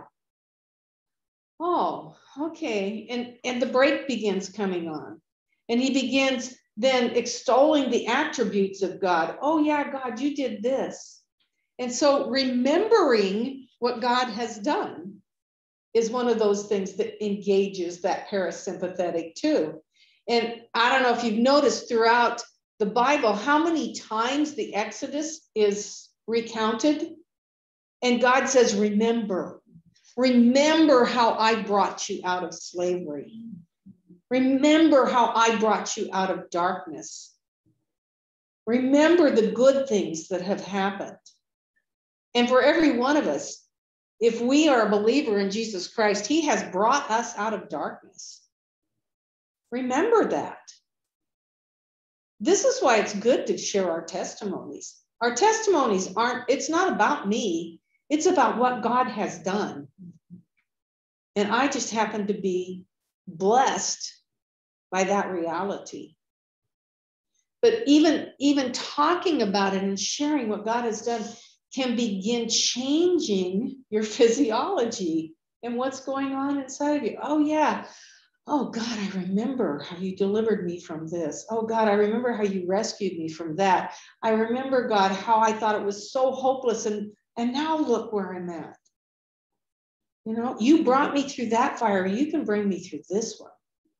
Oh, okay. And, and the break begins coming on. And he begins then extolling the attributes of God. Oh yeah, God, you did this. And so remembering what God has done is one of those things that engages that parasympathetic too. And I don't know if you've noticed throughout the Bible, how many times the Exodus is recounted. And God says, remember, remember how I brought you out of slavery. Remember how I brought you out of darkness. Remember the good things that have happened. And for every one of us, if we are a believer in Jesus Christ, he has brought us out of darkness. Remember that. This is why it's good to share our testimonies. Our testimonies aren't, it's not about me. It's about what God has done. And I just happen to be blessed by that reality. But even, even talking about it and sharing what God has done can begin changing your physiology and what's going on inside of you. Oh yeah. Oh God, I remember how you delivered me from this. Oh God, I remember how you rescued me from that. I remember, God, how I thought it was so hopeless and, and now look where I'm at. You know, you brought me through that fire. You can bring me through this one.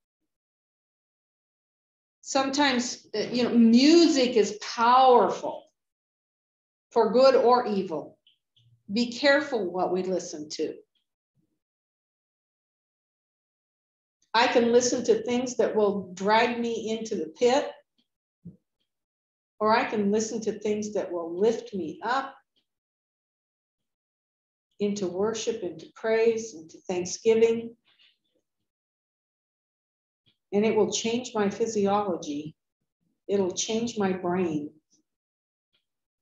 Sometimes, you know, music is powerful. For good or evil. Be careful what we listen to. I can listen to things that will drag me into the pit, or I can listen to things that will lift me up into worship, into praise, into thanksgiving. And it will change my physiology. It'll change my brain.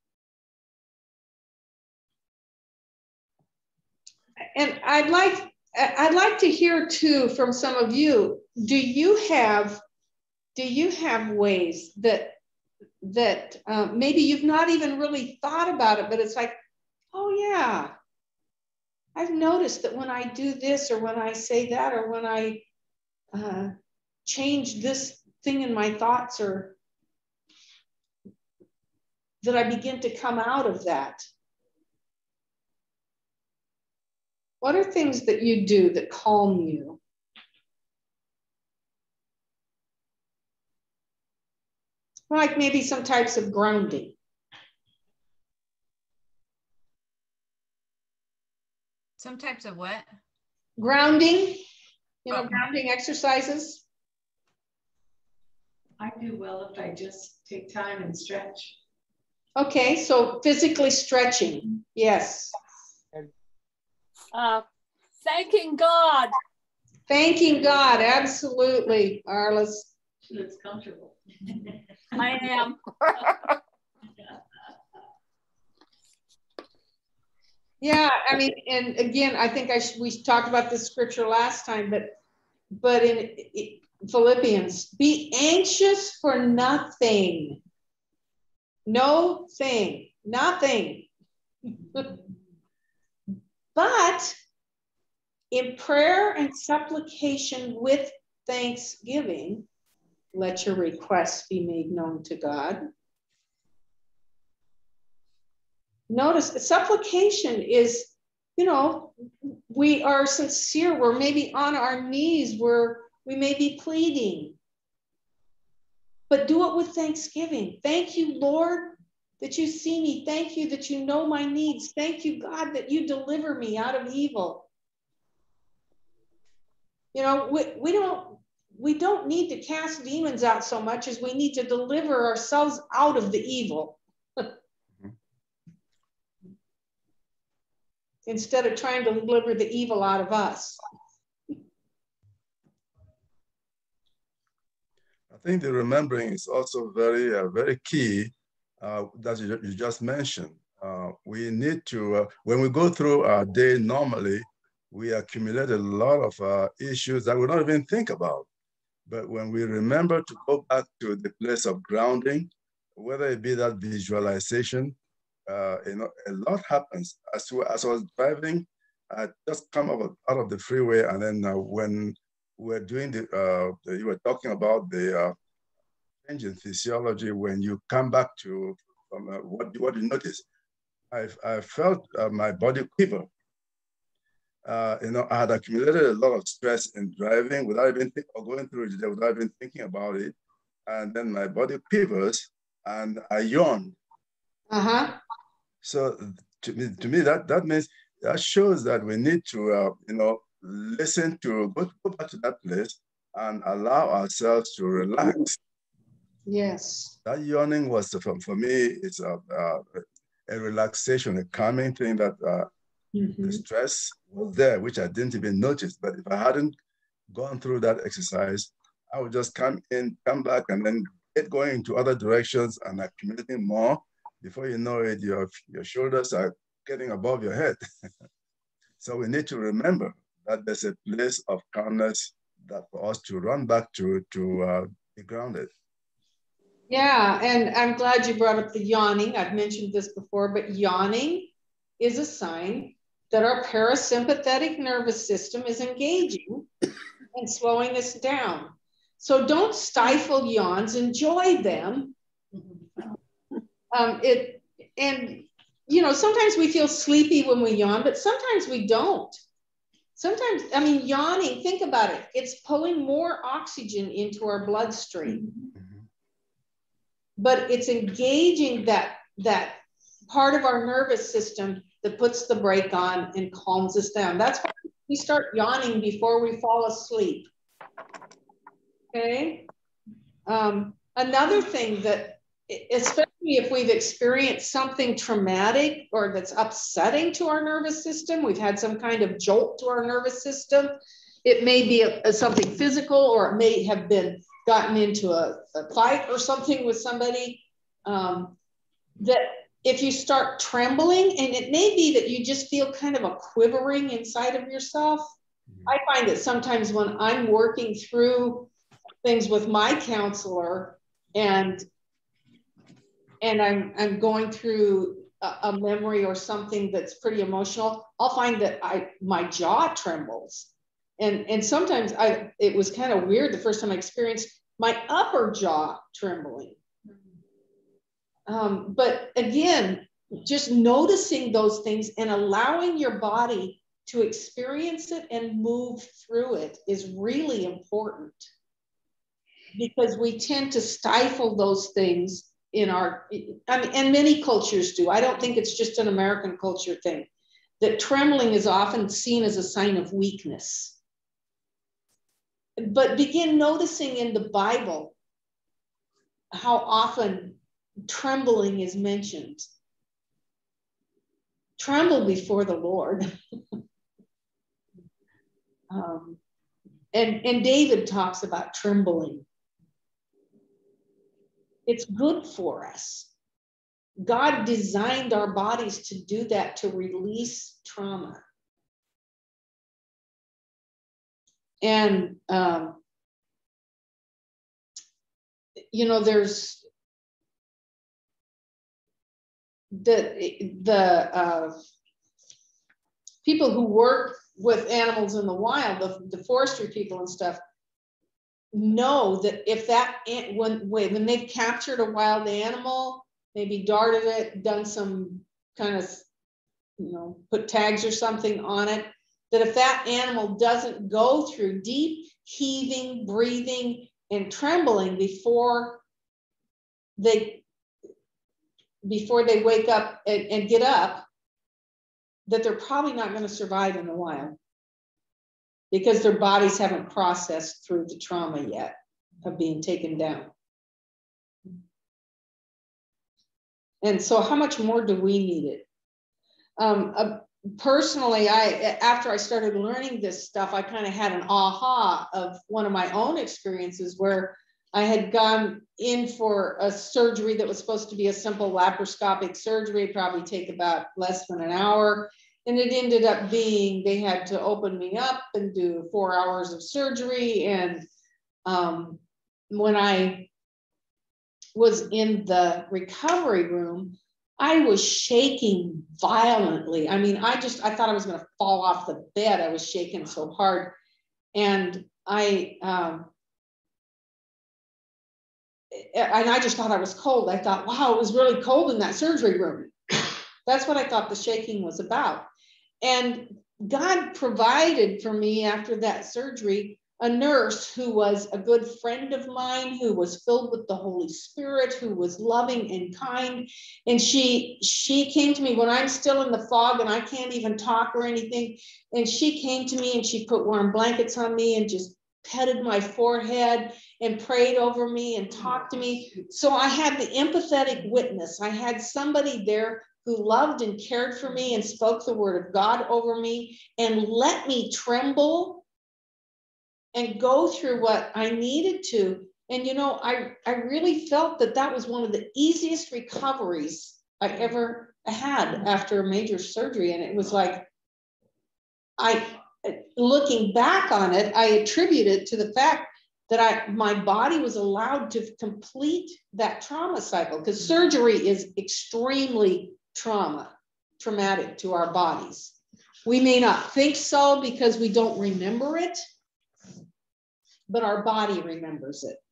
And I'd like I'd like to hear too from some of you. Do you have, do you have ways that that uh, maybe you've not even really thought about it, but it's like, oh yeah, I've noticed that when I do this or when I say that or when I uh, change this thing in my thoughts, or that I begin to come out of that. What are things that you do that calm you? Like maybe some types of grounding. Some types of what? Grounding, you know, Oh. grounding exercises. I do well if I just take time and stretch. Okay, so physically stretching, yes. Uh, thanking God. Thanking God, absolutely, Arliss. It's comfortable. I am. Yeah, I mean, and again, I think I should, we talked about this scripture last time, but but in it, Philippians, be anxious for nothing. No thing, nothing. But in prayer and supplication with thanksgiving, let your requests be made known to God. Notice supplication is, you know, we are sincere. We're maybe on our knees. We're, we may be pleading. But do it with thanksgiving. Thank you, Lord, that you see me. Thank you that you know my needs. Thank you, God, that you deliver me out of evil. You know, we, we don't we don't need to cast demons out so much as we need to deliver ourselves out of the evil. Instead of trying to deliver the evil out of us. I think the remembering is also very, uh, very key, uh, that you, you just mentioned. Uh, we need to, uh, when we go through our day normally, we accumulate a lot of uh, issues that we don't even think about. But when we remember to go back to the place of grounding, whether it be that visualization, uh, you know, a lot happens. As, we, as I was driving, I just come out of, out of the freeway, and then uh, when we're doing the, uh, the, you were talking about the uh, change in physiology, when you come back to from, uh, what, what you notice, I, I felt uh, my body quiver. Uh, you know, I had accumulated a lot of stress in driving without even think, or going through it without even thinking about it. And then my body quivers and I yawn. Uh-huh. So to me, to me that, that means, that shows that we need to, uh, you know, listen to, go, go back to that place and allow ourselves to relax. Yes. That yawning was, for, for me, it's a, a, a relaxation, a calming thing that uh, mm-hmm. the stress was there, which I didn't even notice. But if I hadn't gone through that exercise, I would just come in, come back, and then get going into other directions and accumulating more. Before you know it, your, your shoulders are getting above your head. So we need to remember that there's a place of calmness that for us to run back to, to uh, be grounded. Yeah, and I'm glad you brought up the yawning. I've mentioned this before, but yawning is a sign that our parasympathetic nervous system is engaging and slowing us down. So don't stifle yawns, enjoy them. Um, it and you know, sometimes we feel sleepy when we yawn, but sometimes we don't. Sometimes, I mean, yawning, think about it. It's pulling more oxygen into our bloodstream. Mm-hmm. But it's engaging that, that part of our nervous system that puts the brake on and calms us down. That's why we start yawning before we fall asleep. Okay. Um, another thing that, especially if we've experienced something traumatic or that's upsetting to our nervous system, we've had some kind of jolt to our nervous system. It may be a, a something physical, or it may have been gotten into a, a fight or something with somebody. Um, that if you start trembling, and it may be that you just feel kind of a quivering inside of yourself, I find that sometimes when I'm working through things with my counselor and and I'm I'm going through a, a memory or something that's pretty emotional, I'll find that I my jaw trembles. And and sometimes I it was kind of weird the first time I experienced my upper jaw trembling. Um, but again, just noticing those things and allowing your body to experience it and move through it is really important, because we tend to stifle those things in our, I mean, and many cultures do. I don't think it's just an American culture thing, that trembling is often seen as a sign of weakness. But begin noticing in the Bible how often trembling is mentioned. Tremble before the Lord. um, and, and David talks about trembling. It's good for us. God designed our bodies to do that, to release trauma. And, um, you know, there's the, the uh, people who work with animals in the wild, the, the forestry people and stuff, know that if that, when, when they've captured a wild animal, maybe darted it, done some kind of, you know, put tags or something on it, that if that animal doesn't go through deep heaving, breathing, and trembling before they, before they wake up and, and get up, that they're probably not going to survive in the wild, because their bodies haven't processed through the trauma yet of being taken down. And so how much more do we need it? Um, uh, personally, I, after I started learning this stuff, I kind of had an aha of one of my own experiences where I had gone in for a surgery that was supposed to be a simple laparoscopic surgery, probably take about less than an hour. And it ended up being, they had to open me up and do four hours of surgery. And um, when I was in the recovery room, I was shaking violently. I mean, I just, I thought I was going to fall off the bed. I was shaking so hard. And I, um, and I just thought I was cold. I thought, wow, it was really cold in that surgery room. That's what I thought the shaking was about. And God provided for me after that surgery a nurse who was a good friend of mine, who was filled with the Holy Spirit, who was loving and kind. And she, she came to me when I'm still in the fog and I can't even talk or anything. And she came to me and she put warm blankets on me and just petted my forehead and prayed over me and talked to me. So I had the empathetic witness. I had somebody there who loved and cared for me and spoke the word of God over me and let me tremble and go through what I needed to. And, you know, I, I really felt that that was one of the easiest recoveries I ever had after a major surgery. And it was like, I, looking back on it, I attribute it to the fact that I, my body was allowed to complete that trauma cycle, because surgery is extremely trauma, traumatic to our bodies. We may not think so because we don't remember it, but our body remembers it.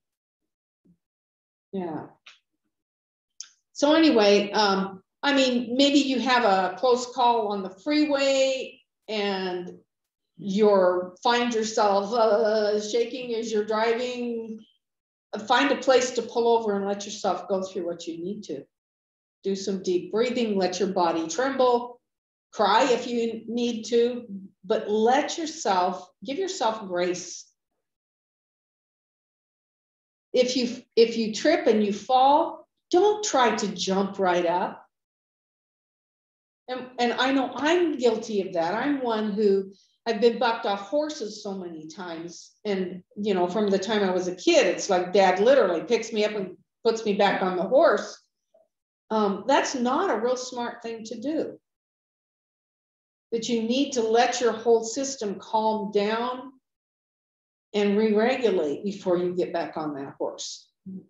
Yeah. So anyway, um, I mean, maybe you have a close call on the freeway and you're find yourself uh, shaking as you're driving. Find a place to pull over and let yourself go through what you need to. Do some deep breathing, let your body tremble, cry if you need to, but let yourself, give yourself grace. If you, if you trip and you fall, don't try to jump right up. And, and I know I'm guilty of that. I'm one who, I've been bucked off horses so many times. And, you know, from the time I was a kid, it's like dad literally picks me up and puts me back on the horse. Um, that's not a real smart thing to do. that you need to let your whole system calm down and re-regulate before you get back on that horse.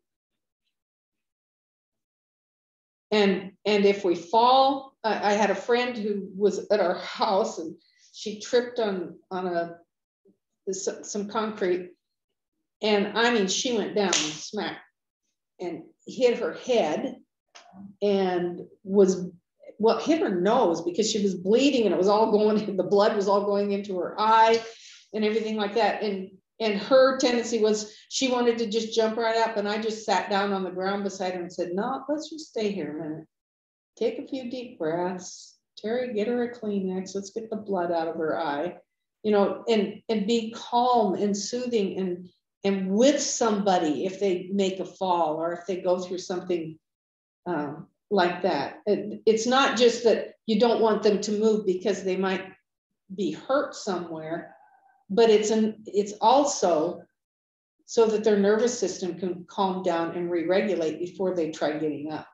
And, and if we fall, I, I had a friend who was at our house and she tripped on, on a, some, some concrete. And I mean, she went down and smacked and hit her head and was, well, hit her nose because she was bleeding and it was all going, the blood was all going into her eye and everything like that. And, and her tendency was she wanted to just jump right up. And I just sat down on the ground beside her and said, no, let's just stay here a minute. Take a few deep breaths. Terry, get her a Kleenex. Let's get the blood out of her eye, you know, and, and be calm and soothing and, and with somebody if they make a fall or if they go through something um, like that. It, it's not just that you don't want them to move because they might be hurt somewhere, but it's an it's also so that their nervous system can calm down and re-regulate before they try getting up.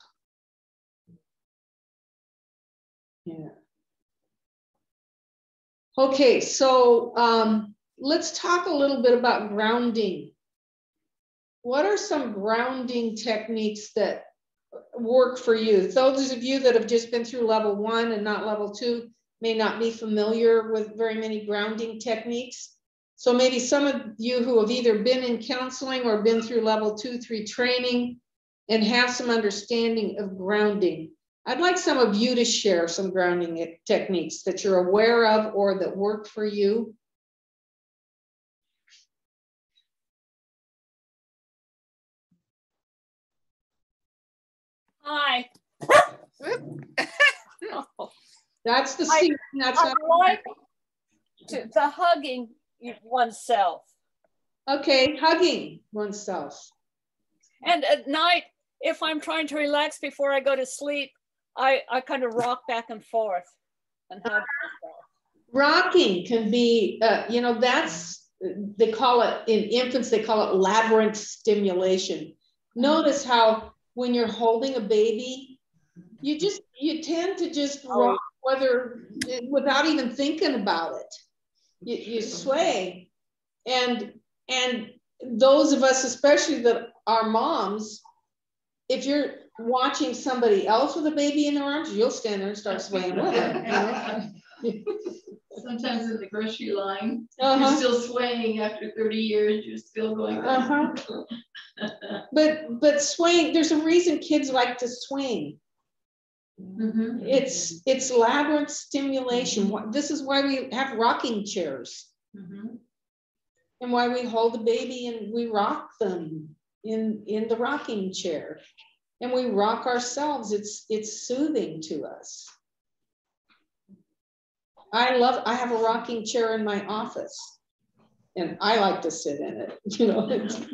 Yeah. Okay, so um, let's talk a little bit about grounding. What are some grounding techniques that work for you? Those of you that have just been through level one and not level two may not be familiar with very many grounding techniques. So maybe some of you who have either been in counseling or been through level two, three training and have some understanding of grounding. I'd like some of you to share some grounding techniques that you're aware of or that work for you. Hi. That's the I, scene. That's I not like to, the hugging oneself. okay, hugging oneself. And at night, if I'm trying to relax before I go to sleep, I, I kind of rock back and forth and hug myself. Rocking can be, uh, you know, that's, they call it, in infants, they call it labyrinth stimulation. Notice how when you're holding a baby, you just, you tend to just rock, whether, without even thinking about it. You, you sway. And, and those of us, especially that are moms, if you're watching somebody else with a baby in their arms, you'll stand there and start swaying with them. You know? Sometimes in the grocery line, uh-huh. you're still swaying after thirty years, you're still going. Uh-huh. but but swaying, there's a reason kids like to swing. Mm-hmm. It's it's labyrinth stimulation. Mm-hmm. This is why we have rocking chairs. Mm-hmm. And why we hold the baby and we rock them in, in the rocking chair. And we rock ourselves. It's it's soothing to us. I love, I have a rocking chair in my office and I like to sit in it, you know.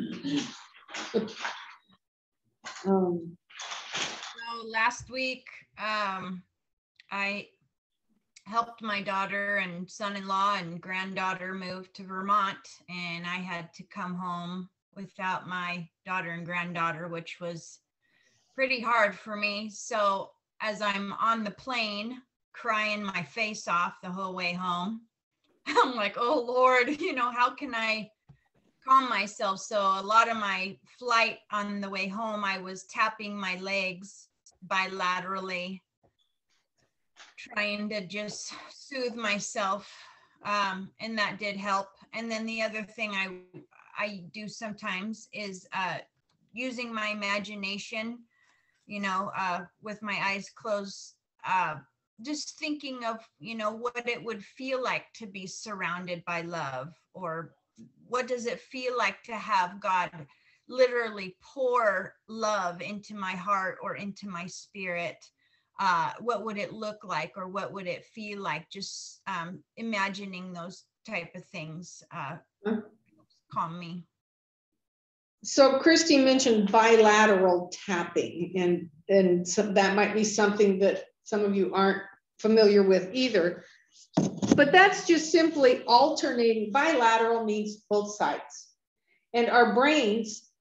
um, so last week, um, I helped my daughter and son-in-law and granddaughter move to Vermont, and I had to come home without my daughter and granddaughter, which was pretty hard for me. So as I'm on the plane, crying my face off the whole way home, I'm like, oh Lord, you know, how can I calm myself? So a lot of my flight on the way home, I was tapping my legs bilaterally, trying to just soothe myself, um, and that did help. And then the other thing I I do sometimes is uh, using my imagination, you know, uh, with my eyes closed, uh, just thinking of, you know, what it would feel like to be surrounded by love, or what does it feel like to have God literally pour love into my heart or into my spirit. Uh, what would it look like, or what would it feel like? Just um, imagining those type of things uh, calm me. So Christy mentioned bilateral tapping, and, and so that might be something that some of you aren't familiar with either. But that's just simply alternating. Bilateral means both sides. And our brains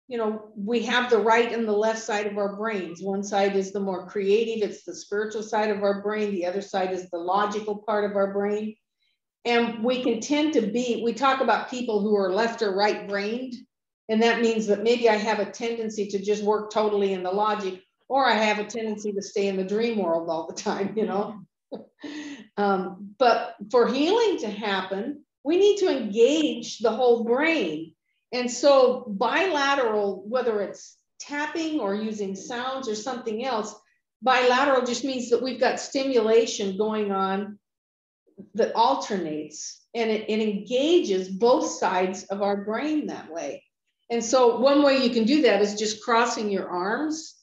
you know, we have the right and the left side of our brains. One side is the more creative, it's the spiritual side of our brain. The other side is the logical part of our brain. And we can tend to be, we talk about people who are left or right brained. And that means that maybe I have a tendency to just work totally in the logic, or I have a tendency to stay in the dream world all the time, you know. um, but for healing to happen, we need to engage the whole brain. And so bilateral, whether it's tapping or using sounds or something else, bilateral just means that we've got stimulation going on that alternates, and it, it engages both sides of our brain that way. And so one way you can do that is just crossing your arms.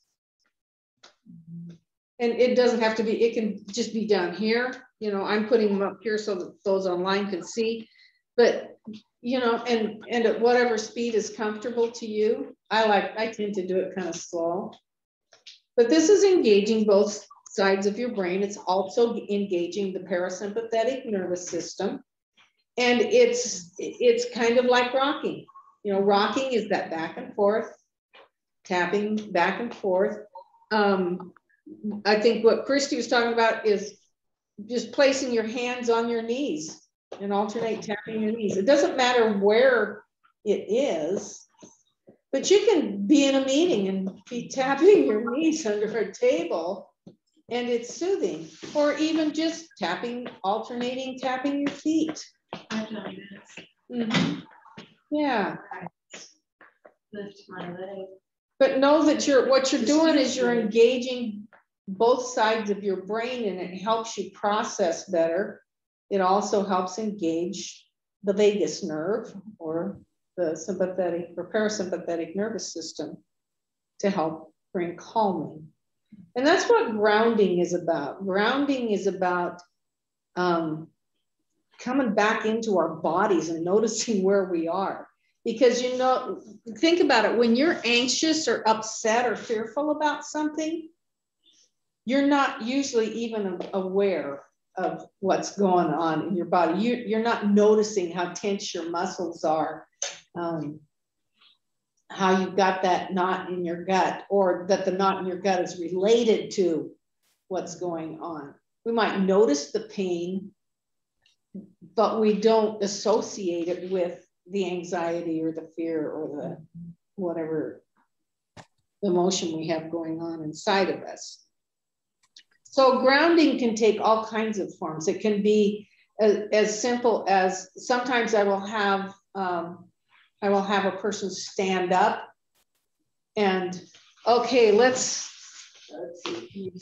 And it doesn't have to be, it can just be down here. You know, I'm putting them up here so that those online can see. But, you know, and, and at whatever speed is comfortable to you. I like, I tend to do it kind of slow. But this is engaging both sides of your brain. It's also engaging the parasympathetic nervous system. And it's, it's kind of like rocking. You know, rocking is that back and forth, tapping back and forth. Um, I think what Christy was talking about is just placing your hands on your knees and alternate tapping your knees. It doesn't matter where it is, but you can be in a meeting and be tapping your knees under a table and it's soothing, or even just tapping, alternating, tapping your feet. I've done this. Mm-hmm. Yeah. Lift my leg. But know that you're, what you're doing is you're engaging both sides of your brain, and it helps you process better. It also helps engage the vagus nerve, or the sympathetic or parasympathetic nervous system, to help bring calming. And that's what grounding is about. Grounding is about um, coming back into our bodies and noticing where we are. Because, you know, think about it, when you're anxious or upset or fearful about something, you're not usually even aware of what's going on in your body. You, you're not noticing how tense your muscles are, um, how you've got that knot in your gut, or that the knot in your gut is related to what's going on. We might notice the pain, but we don't associate it with the anxiety or the fear or the whatever emotion we have going on inside of us. So grounding can take all kinds of forms. It can be as, as simple as, sometimes I will have um, I will have a person stand up and, okay, let's let's see.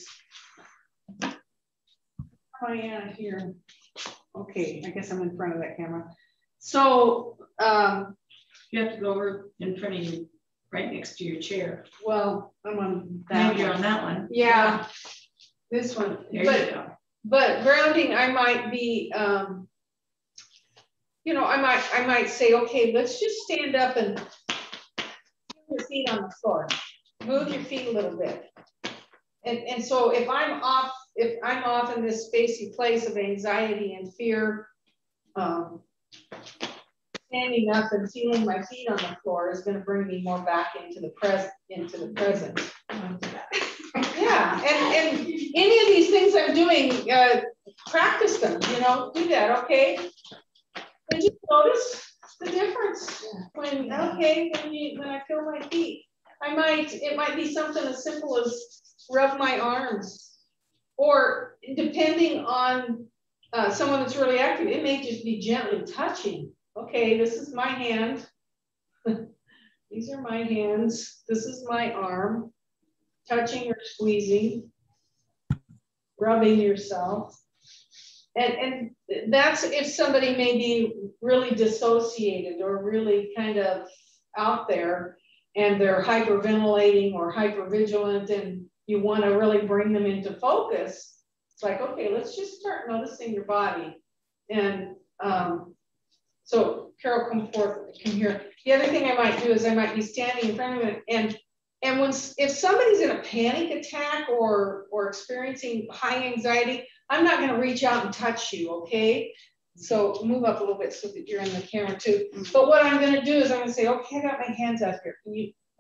Oh yeah, here. Okay, I guess I'm in front of that camera. So um, you have to go over in front of you, right next to your chair. Well, I'm on that. Maybe you're on that one. Yeah, this one. There but, you go. But grounding, I might be, um, you know, I might, I might say, okay, let's just stand up and put your feet on the floor. Move your feet a little bit. And, and so if I'm off, if I'm off in this spacey place of anxiety and fear, um, standing up and feeling my feet on the floor is going to bring me more back into the present, into the present. Yeah, and, and any of these things I'm doing, uh, practice them, you know, do that, okay? And just notice the difference when, okay, when, you, when I feel my feet. I might, it might be something as simple as rub my arms, or depending on uh, someone that's really active, it may just be gently touching. Okay, this is my hand. These are my hands. This is my arm. Touching or squeezing, rubbing yourself. And, and that's if somebody may be really dissociated or really kind of out there and they're hyperventilating or hypervigilant, and you want to really bring them into focus. It's like, okay, let's just start noticing your body. And um, so Carol, come forth, come here. The other thing I might do is I might be standing in front of it, and And when, if somebody's in a panic attack or, or experiencing high anxiety, I'm not going to reach out and touch you, okay? So move up a little bit so that you're in the camera too. But what I'm going to do is I'm going to say, okay, I got my hands up here. Can you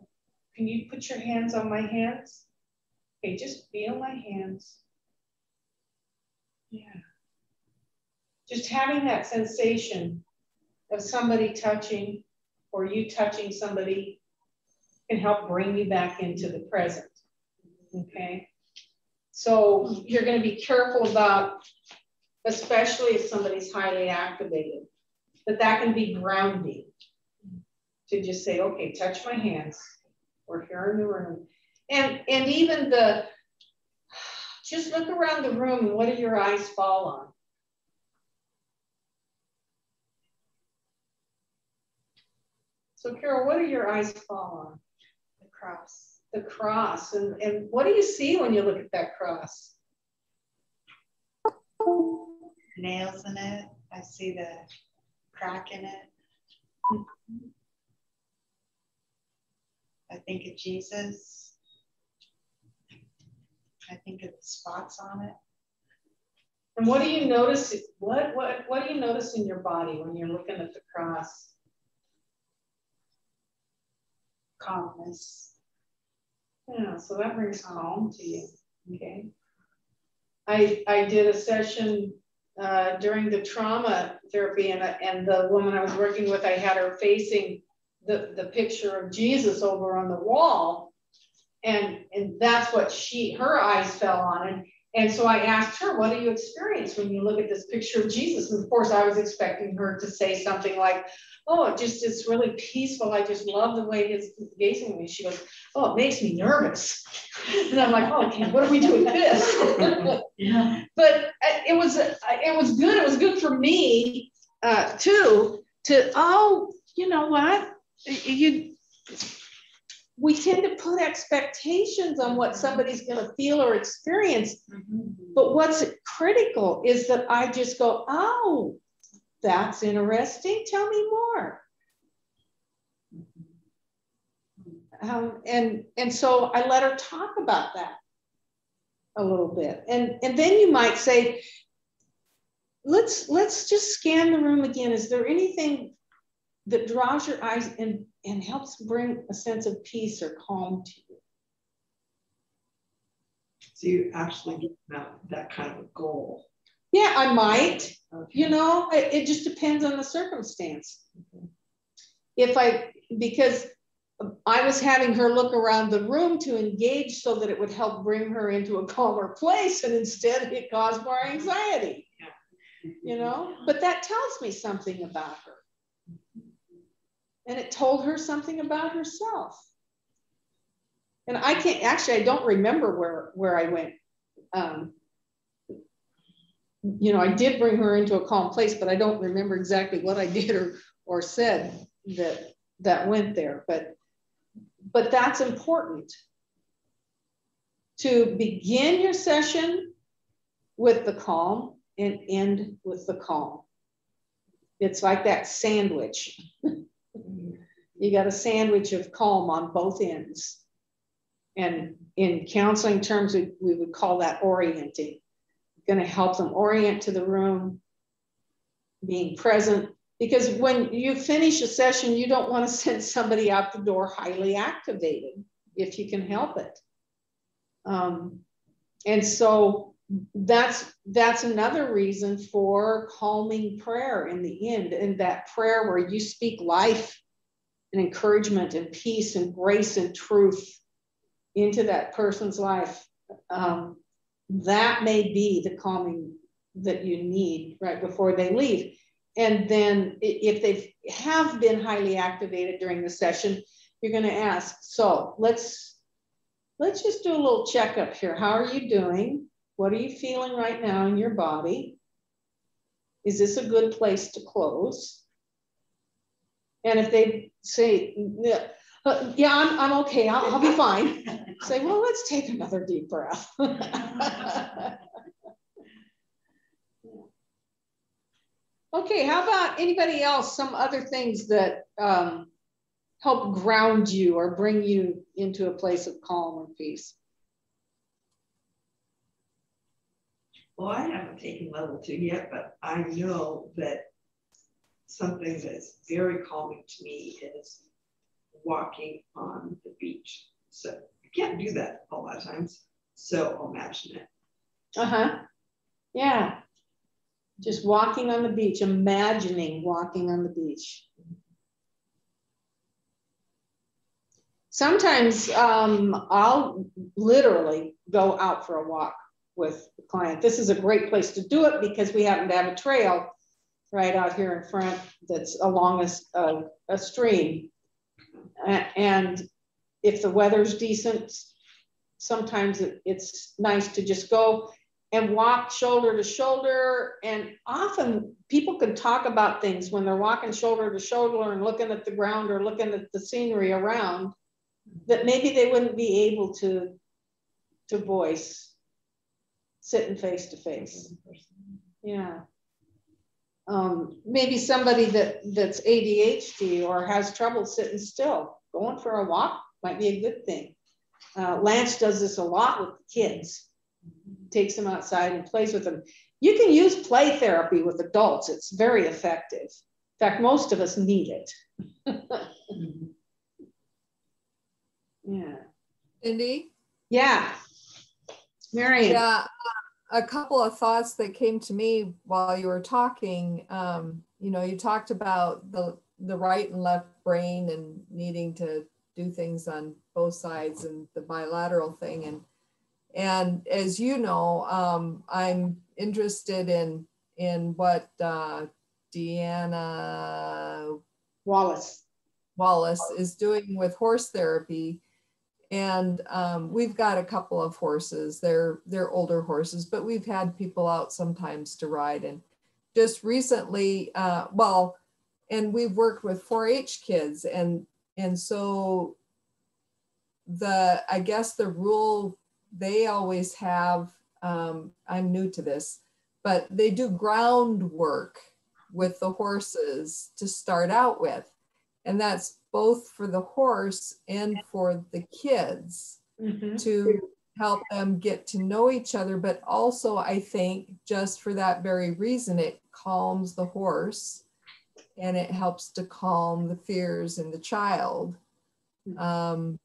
can you put your hands on my hands? Okay, just feel my hands. Yeah. Just having that sensation of somebody touching or you touching somebody can help bring you back into the present, okay? So you're gonna be careful about, especially if somebody's highly activated, but that can be grounding to just say, okay, touch my hands. We're here in the room. And, and even the, just look around the room and what do your eyes fall on? So Carol, what do your eyes fall on? The cross. The cross. And, and what do you see when you look at that cross? Nails in it. I see the crack in it. Mm-hmm. I think of Jesus. I think of the spots on it. And what do you notice? What, what, what do you notice in your body when you're looking at the cross? Calmness. Yeah, so that brings calm to you, okay? I, I did a session uh, during the trauma therapy, and, and the woman I was working with, I had her facing the, the picture of Jesus over on the wall, and, and that's what she, her eyes fell on. And, and so I asked her, what do you experience when you look at this picture of Jesus? And of course, I was expecting her to say something like, oh, it just, it's really peaceful. I just love the way it's gazing at me. She goes, oh, it makes me nervous. And I'm like, oh, okay, what do we do with this? Yeah. But it was, it was good. It was good for me uh, too, to, oh, you know what? You, we tend to put expectations on what somebody's going to feel or experience. Mm-hmm. But what's critical is that I just go, oh, that's interesting. Tell me more. Um, and, and so I let her talk about that a little bit. And, and then you might say, let's, let's just scan the room again. Is there anything that draws your eyes and, and helps bring a sense of peace or calm to you? So you actually give them that kind of a goal. Yeah, I might. Okay. You know, it, it just depends on the circumstance. Okay. If I, because I was having her look around the room to engage so that it would help bring her into a calmer place, and instead it caused more anxiety. Yeah. You know, but that tells me something about her. And it told her something about herself. And I can't, actually, I don't remember where, where I went. Um, you know, I did bring her into a calm place, but I don't remember exactly what I did or, or said that, that went there. But, but that's important to begin your session with the calm and end with the calm. It's like that sandwich. You got a sandwich of calm on both ends. And in counseling terms, we, we would call that orienting. Going to help them orient to the room, being present. Because when you finish a session, you don't want to send somebody out the door highly activated, if you can help it. Um, and so that's, that's another reason for calming prayer in the end. And that prayer where you speak life and encouragement and peace and grace and truth into that person's life. Um, that may be the calming that you need right before they leave. And then if they have been highly activated during the session, you're going to ask, so let's, let's just do a little checkup here. How are you doing? What are you feeling right now in your body? Is this a good place to close? And if they say, yeah, uh, yeah I'm, I'm okay, I'll, I'll be fine. Say, well, let's take another deep breath. Okay, how about anybody else? Some other things that um, help ground you or bring you into a place of calm and peace? Well, I haven't taken level two yet, but I know that something that's very calming to me is walking on the beach. So I can't do that a lot of times. So I'll imagine it. Uh-huh. Yeah. Just walking on the beach, imagining walking on the beach. Sometimes um, I'll literally go out for a walk with the client. This is a great place to do it because we happen to have a trail right out here in front that's along a, a, a stream. And if the weather's decent, sometimes it, it's nice to just go and walk shoulder to shoulder. And often people can talk about things when they're walking shoulder to shoulder and looking at the ground or looking at the scenery around that maybe they wouldn't be able to, to voice sitting face to face. Yeah. Um, maybe somebody that, that's A D H D or has trouble sitting still, going for a walk might be a good thing. Uh, Lance does this a lot with the kids. Takes them outside and plays with them. You can use play therapy with adults. It's very effective. In fact, most of us need it. Mm-hmm. Yeah. Cindy? Yeah. Marion. Yeah, a couple of thoughts that came to me while you were talking. Um, you know, you talked about the, the right and left brain and needing to do things on both sides and the bilateral thing. And And as you know, um, I'm interested in in what uh, Deanna Wallace Wallace is doing with horse therapy. And um, we've got a couple of horses. They're they're older horses, but we've had people out sometimes to ride. And just recently, uh, well, and we've worked with four H kids, and and so the I guess the rule they always have, um, I'm new to this, but they do groundwork with the horses to start out with. And that's both for the horse and for the kids mm-hmm. to help them get to know each other. But also, I think just for that very reason, it calms the horse and it helps to calm the fears in the child. Um,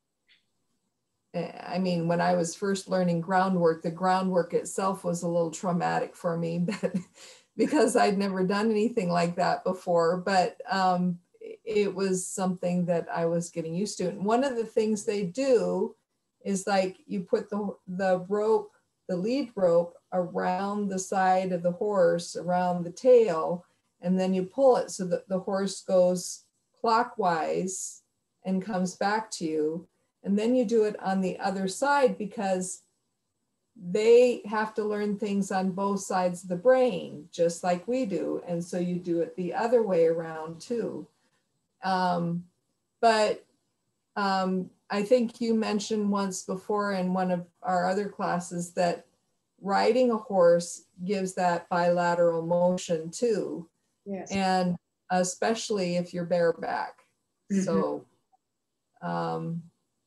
I mean, when I was first learning groundwork, the groundwork itself was a little traumatic for me, but because I'd never done anything like that before, but um, it was something that I was getting used to. And one of the things they do is like you put the, the rope, the lead rope around the side of the horse, around the tail, and then you pull it so that the horse goes clockwise and comes back to you. And then you do it on the other side because they have to learn things on both sides of the brain, just like we do. And so you do it the other way around too. Um, but um, I think you mentioned once before in one of our other classes that riding a horse gives that bilateral motion too. Yes. And especially if you're bareback. Mm-hmm. So, um,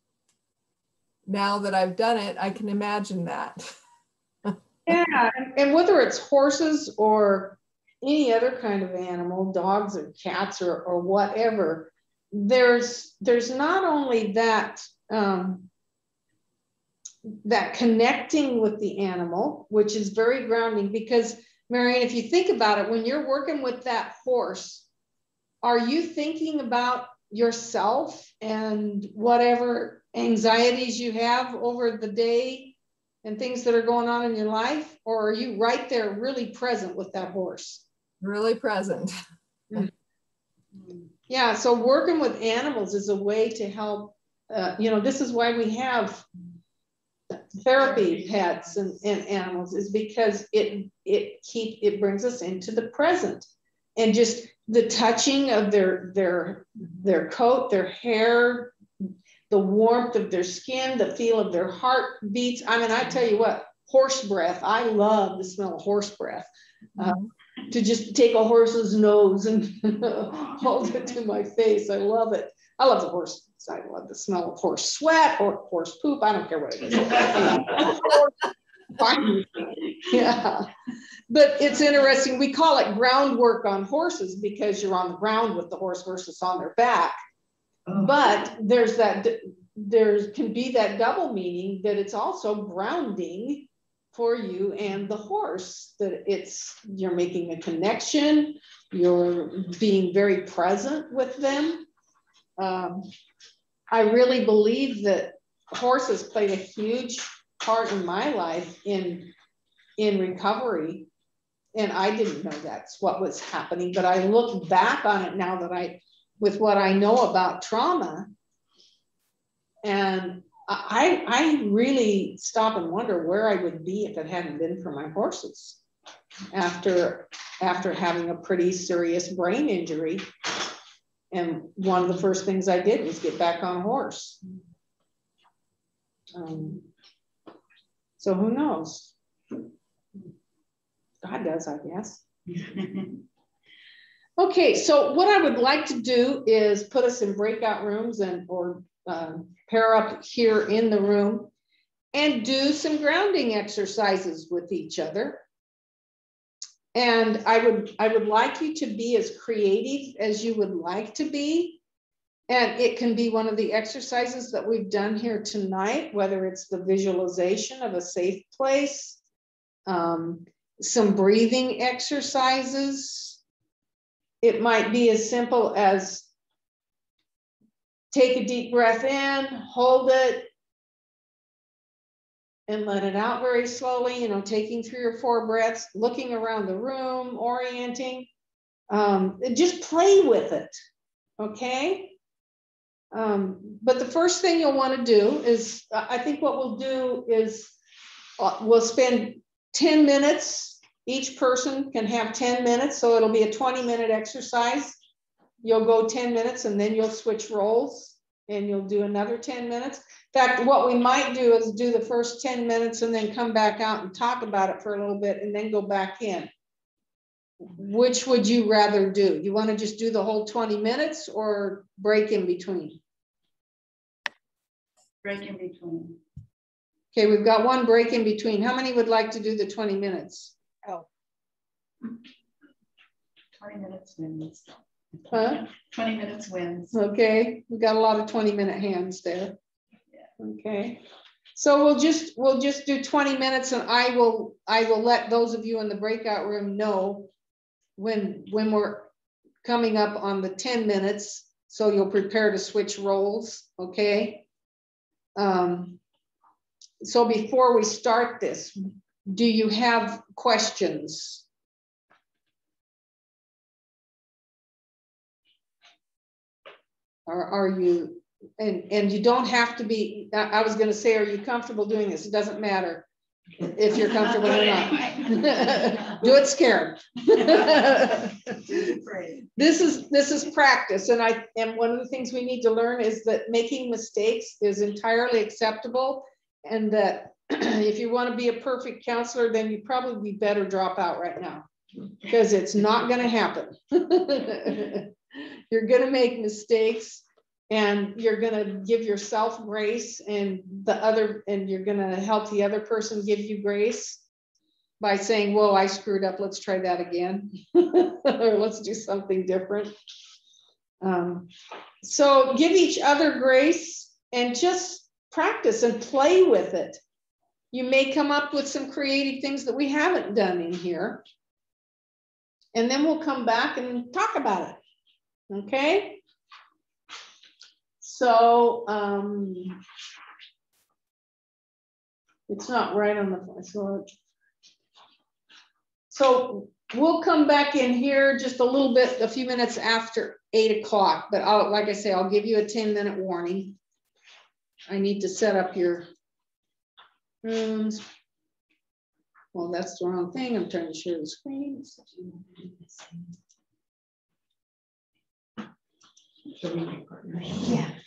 now that I've done it, I can imagine that. Yeah, and whether it's horses or any other kind of animal, dogs or cats or, or whatever, there's there's not only that um, that connecting with the animal, which is very grounding, because Marion, if you think about it, when you're working with that horse, are you thinking about yourself and whatever anxieties you have over the day and things that are going on in your life, or are you right there really present with that horse? Really present. Yeah, so working with animals is a way to help, uh, you know, this is why we have therapy pets and, and animals, is because it it keep it brings us into the present. And just the touching of their their their coat, their hair, the warmth of their skin, the feel of their heartbeats. I mean, I tell you what, horse breath. I love the smell of horse breath. Uh, to just take a horse's nose and hold it to my face. I love it. I love the horse. I love the smell of horse sweat or horse poop. I don't care what it is. Yeah. But it's interesting. We call it groundwork on horses because you're on the ground with the horse versus on their back. Oh. But there's that, there can be that double meaning that it's also grounding for you and the horse, that it's, you're making a connection, you're being very present with them. Um, I really believe that horses played a huge part in my life in, in recovery. And I didn't know that's what was happening, but I look back on it now that I, with what I know about trauma, and I, I really stop and wonder where I would be if it hadn't been for my horses after, after having a pretty serious brain injury. And one of the first things I did was get back on a horse. Um, so who knows? God does, I guess. Okay, so what I would like to do is put us in breakout rooms and or uh, pair up here in the room and do some grounding exercises with each other. And I would, I would like you to be as creative as you would like to be. And it can be one of the exercises that we've done here tonight, whether it's the visualization of a safe place, um, some breathing exercises. It might be as simple as take a deep breath in, hold it, and let it out very slowly, you know, taking three or four breaths, looking around the room, orienting, um, just play with it, okay? Um, but the first thing you'll want to do is, I think what we'll do is uh, we'll spend ten minutes. Each person can have ten minutes, so it'll be a twenty minute exercise. You'll go ten minutes and then you'll switch roles and you'll do another ten minutes. In fact, what we might do is do the first ten minutes and then come back out and talk about it for a little bit and then go back in. Which would you rather do? You want to just do the whole twenty minutes or break in between? Break in between. Okay, we've got one break in between. How many would like to do the twenty minutes? Oh. twenty minutes wins. Huh? twenty minutes wins. Okay, we've got a lot of twenty minute hands there. Yeah. Okay. So we'll just we'll just do twenty minutes and I will I will let those of you in the breakout room know when when we're coming up on the ten minutes, so you'll prepare to switch roles, okay? Um, so before we start this, do you have questions? Or are you, and, and you don't have to be, I, I was gonna say, are you comfortable doing this? It doesn't matter if you're comfortable or not. Do it scared. This is, this is practice. And I, and one of the things we need to learn is that making mistakes is entirely acceptable. And that if you want to be a perfect counselor, then you probably better drop out right now because it's not going to happen. You're going to make mistakes and you're going to give yourself grace and the other, and you're going to help the other person give you grace by saying, whoa, I screwed up. Let's try that again. Or let's do something different. Um, so give each other grace and just practice and play with it. You may come up with some creative things that we haven't done in here. And then we'll come back and talk about it. Okay? So um, it's not right on the so, so we'll come back in here just a little bit, a few minutes after eight o'clock. But I'll, like I say, I'll give you a ten minute warning. I need to set up your rooms. Well, that's the wrong thing. I'm trying to share the screen. Yeah.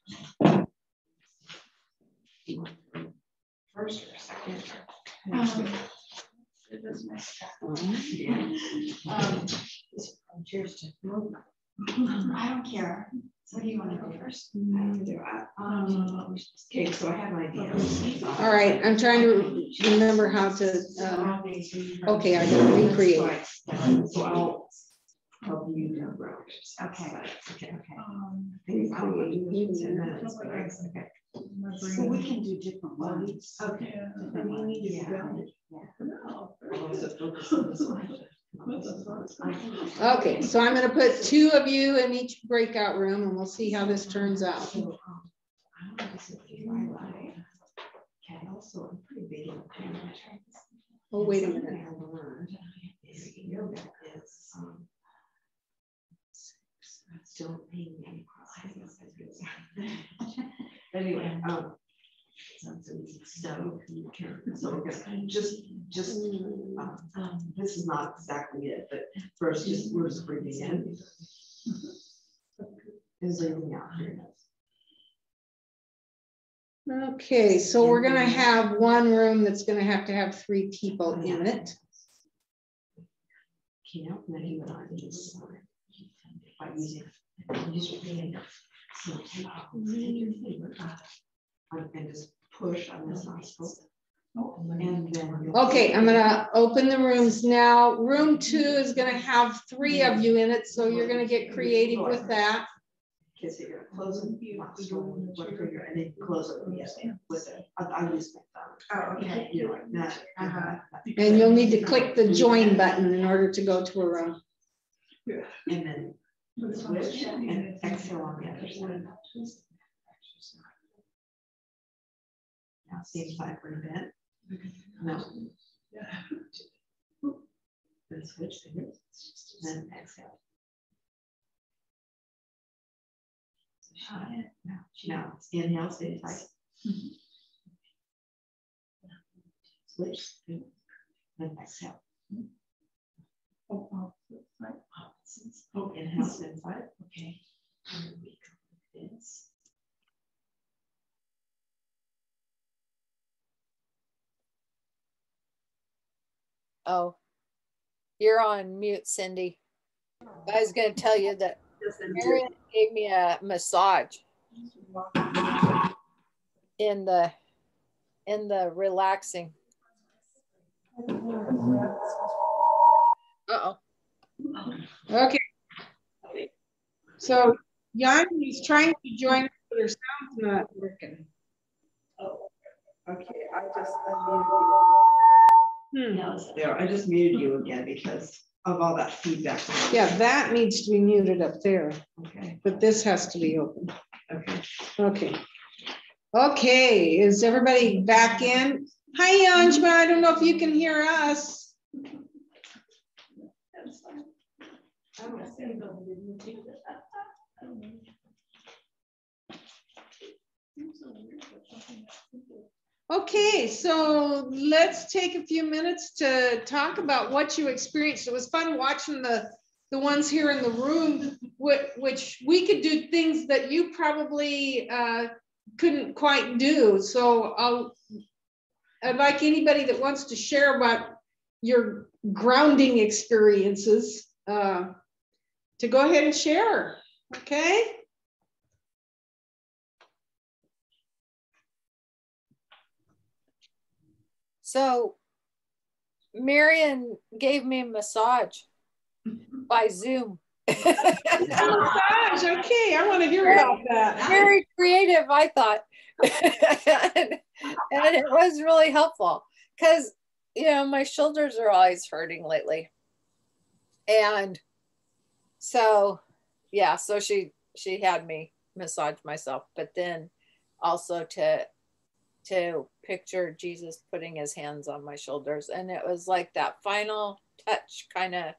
First or second? Um, it does mess up. Um, cheers to move. I don't care. What do you want to go first? I do. I, um, okay, so I have an idea. All right, I'm trying to remember how to. Uh, okay, I got to recreate. So I'll help you do ground. Okay. Okay. Okay. Um, I think it's creating ten minutes, but I- okay. my So we brain- can do different ones. Okay. Yeah. Different ones. Yeah. No, I'll just focus on this one. Okay, so I'm gonna put two of you in each breakout room and we'll see how this turns out. So, um, I want to say highlight. Okay, also, I'm pretty big on camera. Oh, wait a Something minute. I learned is yoga is, um, don't pay me. Anyway, um, so, so we're gonna just, just, um, this is not exactly it, but first, just, we're just breathing in. And breathing out here. Okay, so we're gonna have one room that's gonna have to have three people in it. Can't let you and I just by using use your finger. So take your finger and just push on this nostril. And then Okay, I'm gonna open the rooms now. Room two is gonna have three of you in it, so you're gonna get creative with that. Okay, so you're closing the nostril with one finger and then close it with it. I, I use my thumb. Oh, okay. You know, like that. Uh-huh. And you'll need to click the join button in order to go to a room. And then switch and exhale on the other side. Now same side for a bit. No. Then switch fingers. Then exhale. Now, now inhale, stay tight. Switch. Then exhale. Oh, inhale, stay tight. Okay. And we go like this. Oh, you're on mute, Cindy. I was going to tell you that Marion gave me a massage in the in the relaxing. Uh-oh. Okay. So Yanni is trying to join, us, but her sound's not working. Oh, okay. I just unmuted you. Hmm. Yeah, it's there. I just muted you again because of all that feedback. Yeah, that needs to be muted up there, Okay. but this has to be open. Okay. Okay. Okay, is everybody back in? Hi, Anjma. I don't know if you can hear us. Okay, so let's take a few minutes to talk about what you experienced. It was fun watching the, the ones here in the room, which, which we could do things that you probably uh, couldn't quite do. So I'll, I'd like anybody that wants to share about your grounding experiences uh, to go ahead and share, okay? So Marion gave me a massage by Zoom. Massage, okay, I want to hear about that. Very creative, I thought. and, and it was really helpful because, you know, my shoulders are always hurting lately. And so, yeah, so she, she had me massage myself, but then also to, to picture Jesus putting his hands on my shoulders. And it was like that final touch kind of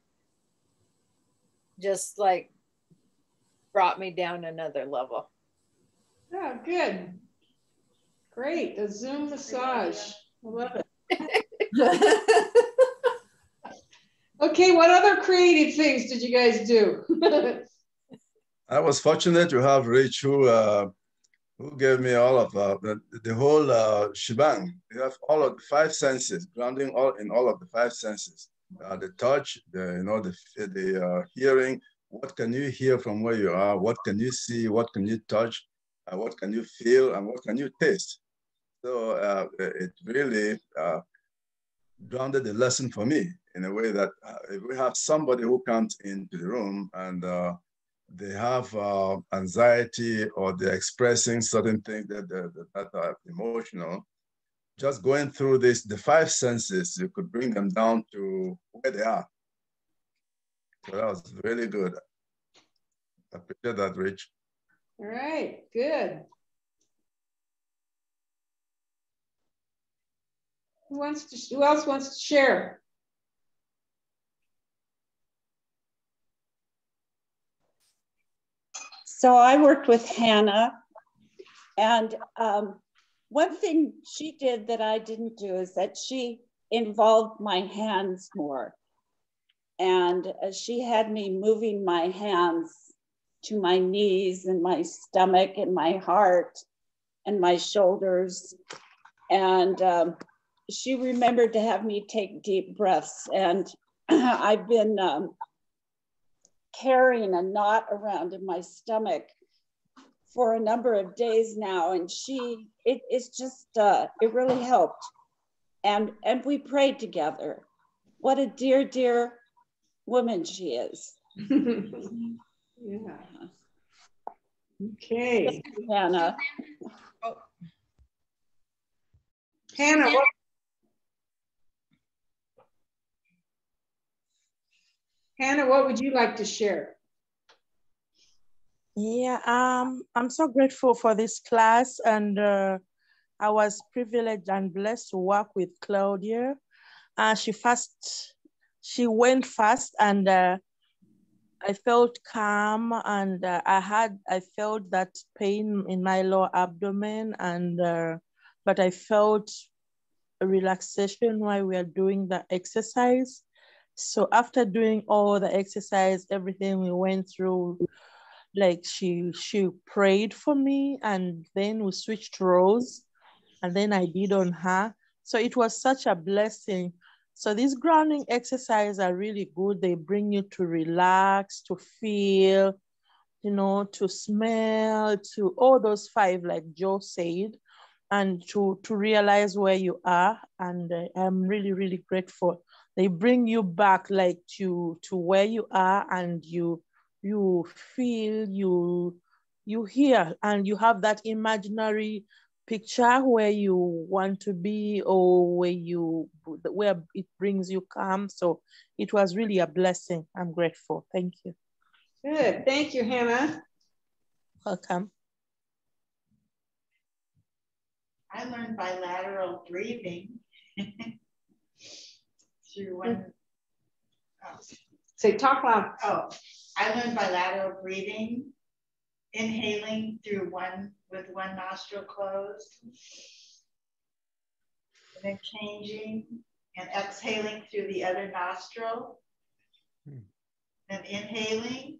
just like brought me down another level. Yeah, good. Great, a Zoom massage. I love it. Okay, what other creative things did you guys do? I was fortunate to have Rich who, uh, who gave me all of uh, the, the whole uh, shebang. You have all of the five senses, grounding all in all of the five senses. Uh, the touch, the you know the the uh, hearing. What can you hear from where you are? What can you see? What can you touch? Uh, what can you feel? And what can you taste? So uh, it really uh, grounded the lesson for me. in a way that uh, if we have somebody who comes into the room and uh, they have uh, anxiety or they're expressing certain things that, that, that are emotional, just going through this, the five senses, you could bring them down to where they are. So that was really good. I appreciate that, Rich. All right, good. Who wants to, who else wants to share? So I worked with Hannah, and um, one thing she did that I didn't do is that she involved my hands more. And uh, she had me moving my hands to my knees and my stomach and my heart and my shoulders. And um, she remembered to have me take deep breaths. And I've been um, carrying a knot around in my stomach for a number of days now. And she, it, it's just, uh, it really helped. And, and we prayed together. What a dear, dear woman she is. Yeah. Okay. Hannah. Oh. Hannah, what? Hannah, what would you like to share? Yeah, um, I'm so grateful for this class, and uh, I was privileged and blessed to work with Claudia. Uh, she fast, she went fast, and uh, I felt calm, and uh, I had, I felt that pain in my lower abdomen, and uh, but I felt a relaxation while we are doing the exercise. So after doing all the exercise, everything we went through, like she she prayed for me, and then we switched roles, and then I did on her. So it was such a blessing. So these grounding exercises are really good. They bring you to relax, to feel, you know, to smell, to all those five, like Joe said, and to, to realize where you are. And uh, I'm really, really grateful. They bring you back like to, to where you are, and you, you feel, you, you hear, and you have that imaginary picture where you want to be, or where you, where it brings you calm. So it was really a blessing. I'm grateful. Thank you. Good. Thank you, Hannah. Welcome. I learned bilateral breathing through one. Oh. Say, talk loud. Oh, I learned bilateral breathing, inhaling through one with one nostril closed, and then changing and exhaling through the other nostril, hmm. then inhaling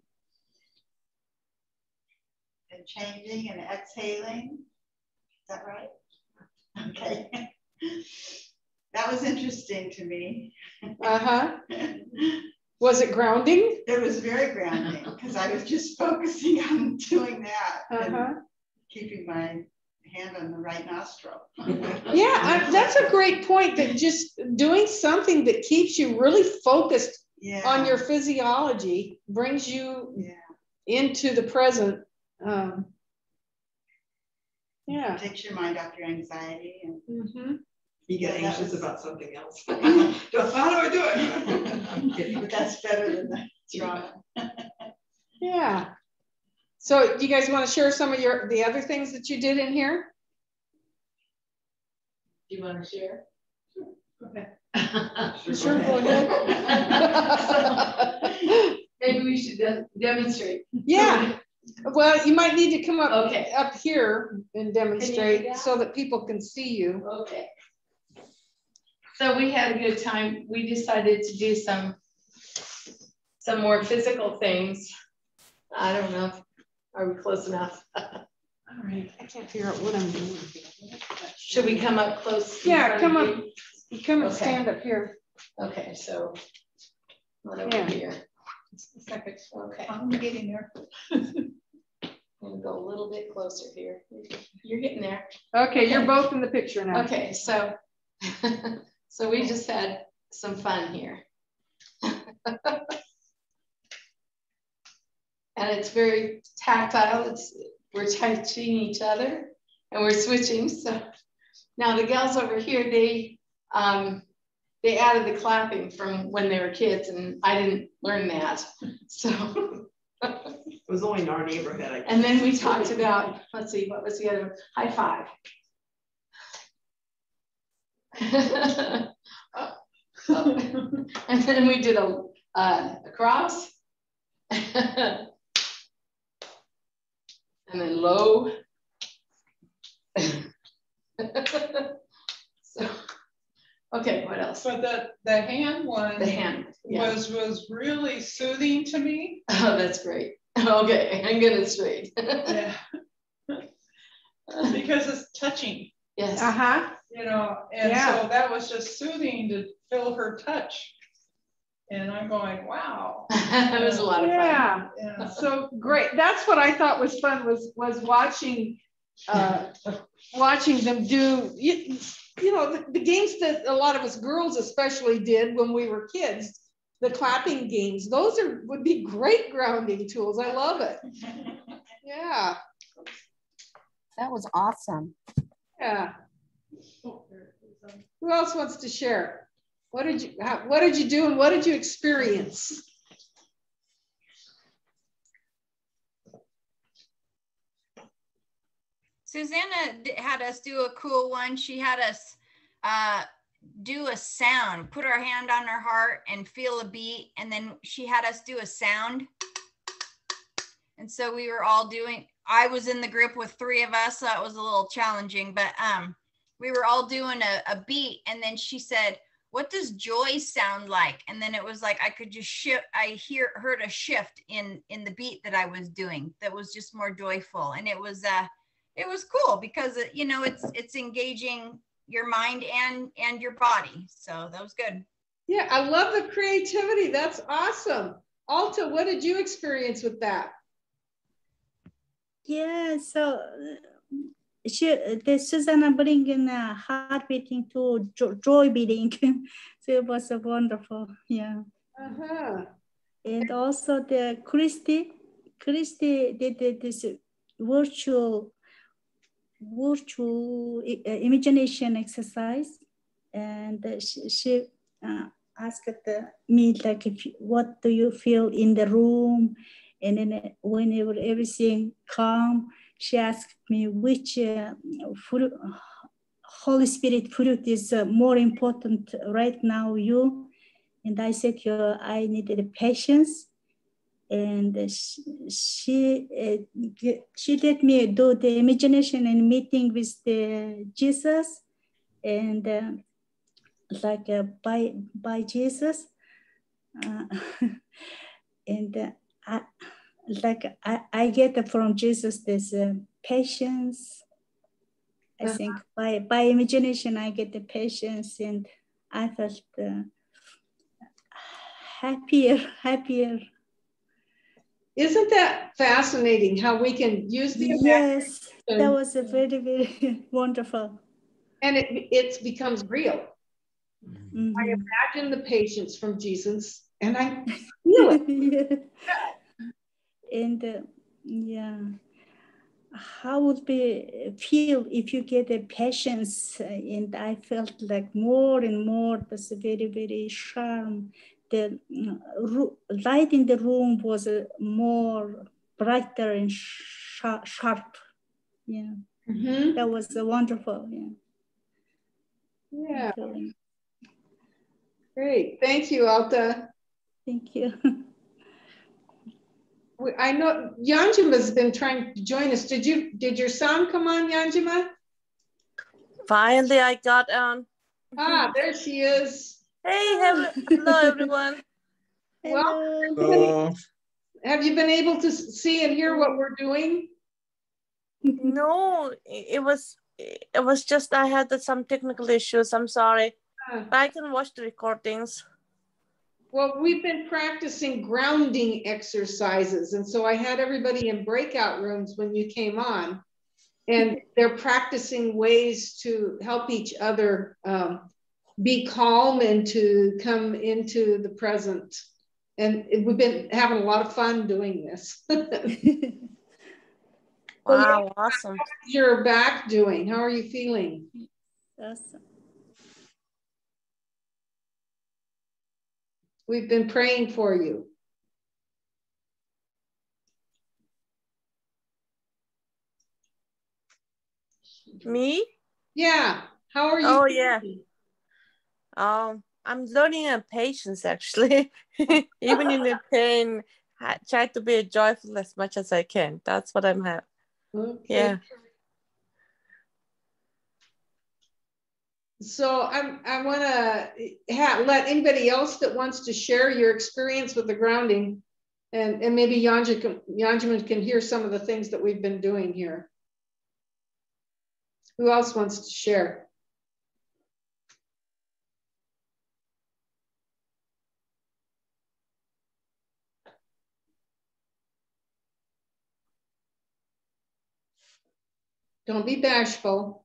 and changing and exhaling. Is that right? Okay. That was interesting to me. Uh-huh. Was it grounding? It was very grounding, because I was just focusing on doing that, uh-huh. and keeping my hand on the right nostril. Yeah, I, that's a great point, that just doing something that keeps you really focused yeah. on your physiology brings you yeah. into the present. Um, yeah. Takes your mind off your anxiety. And mm-hmm. You get yeah, anxious was... about something else. How do I do it? I'm kidding. But that's better than the trauma. Yeah. So do you guys want to share some of your the other things that you did in here? Do you want to share? Sure. Okay. Sure, sure, go ahead. So, maybe we should de demonstrate. Yeah. Well, you might need to come up okay. up here and demonstrate that? So that people can see you. Okay. So we had a good time. We decided to do some some more physical things. I don't know. If, are we close enough? All right. I can't figure out what I'm doing. Should we come up close? Yeah, come up. You come and okay. stand up here. Okay, so right over yeah. here. Just a second. Okay. I'm getting there. I'm gonna go a little bit closer here. You're getting there. Okay, you're both in the picture now. Okay, so so we just had some fun here. And it's very tactile. It's we're touching each other and we're switching. So now the gals over here, they um, they added the clapping from when they were kids, and I didn't learn that. So it was only in our neighborhood. I and then we talked about, let's see, what was the other? High five. oh, oh. And then we did a, uh, a cross. And then low. So, okay, what else? But the, the hand one the hand, yeah. was, was really soothing to me. Oh, that's great. Okay, I'm getting it straight. Yeah. Because it's touching. Yes. Uh-huh. You know, and yeah. so that was just soothing to feel her touch. And I'm going, wow. It was a lot of yeah. fun. Yeah. So great. That's what I thought was fun was was watching uh, watching them do, you, you know, the, the games that a lot of us girls especially did when we were kids, the clapping games. Those are would be great grounding tools. I love it. Yeah. That was awesome. Yeah. Who else wants to share? What did you how, what did you do and what did you experience? Susanna had us do a cool one. She had us uh, do a sound, put our hand on our heart and feel a beat. And then she had us do a sound. And so we were all doing, I was in the group with three of us, so that was a little challenging, but um, we were all doing a, a beat. And then she said, what does joy sound like? And then it was like, I could just shift, I hear, heard a shift in, in the beat that I was doing that was just more joyful. And it was, uh, it was cool because, you know, it's, it's engaging your mind and, and your body. So that was good. Yeah, I love the creativity. That's awesome. Alta, what did you experience with that? Yeah, so she, the Susanna bringing uh, heart beating to jo joy beating. So it was uh, wonderful. Yeah. Uh-huh. And also the Christy, Christy did, did this virtual, virtual uh, imagination exercise. And uh, she, she uh, asked me like, if you, what do you feel in the room? And then whenever everything calm, she asked me which uh, fruit, Holy Spirit fruit is uh, more important right now, you. And I said, uh, I needed patience. And uh, she, she, uh, she let me do the imagination and meeting with the Jesus. And uh, like uh, by, by Jesus. Uh, and uh, I, like I, I get from Jesus this uh, patience. I uh-huh. think by, by imagination, I get the patience and I felt uh, happier, happier. Isn't that fascinating how we can use the Yes, that was a very, very wonderful. And it, it becomes real. Mm-hmm. I imagine the patience from Jesus and I feel it. Yeah. And uh, yeah, how would be feel if you get a patience? And I felt like more and more, that's a very, very charm. The uh, light in the room was uh, more brighter and sharp. sharp. Yeah, mm-hmm. That was uh, wonderful. Yeah. Yeah. Great. Thank you, Alta. Thank you. I know Yanjima's been trying to join us. Did you, did your sound come on, Yanjima? Finally, I got on. Ah, there she is. Hey, hello, everyone. Well, hello. Have you been able to see and hear what we're doing? No, it was, it was just, I had some technical issues. I'm sorry. Uh, but I can watch the recordings. Well, we've been practicing grounding exercises. And so I had everybody in breakout rooms when you came on. And they're practicing ways to help each other um, be calm and to come into the present And it, we've been having a lot of fun doing this. Wow, awesome. How's your back doing? How are you feeling? Awesome. We've been praying for you. Me? Yeah. How are you? Oh, yeah. Um, I'm learning uh, patience, actually. Even in the pain, I try to be joyful as much as I can. That's what I'm having. Okay. Yeah. So I'm, I want to let anybody else that wants to share your experience with the grounding, and, and maybe Yanja can, Yanjaman can hear some of the things that we've been doing here. Who else wants to share? Don't be bashful.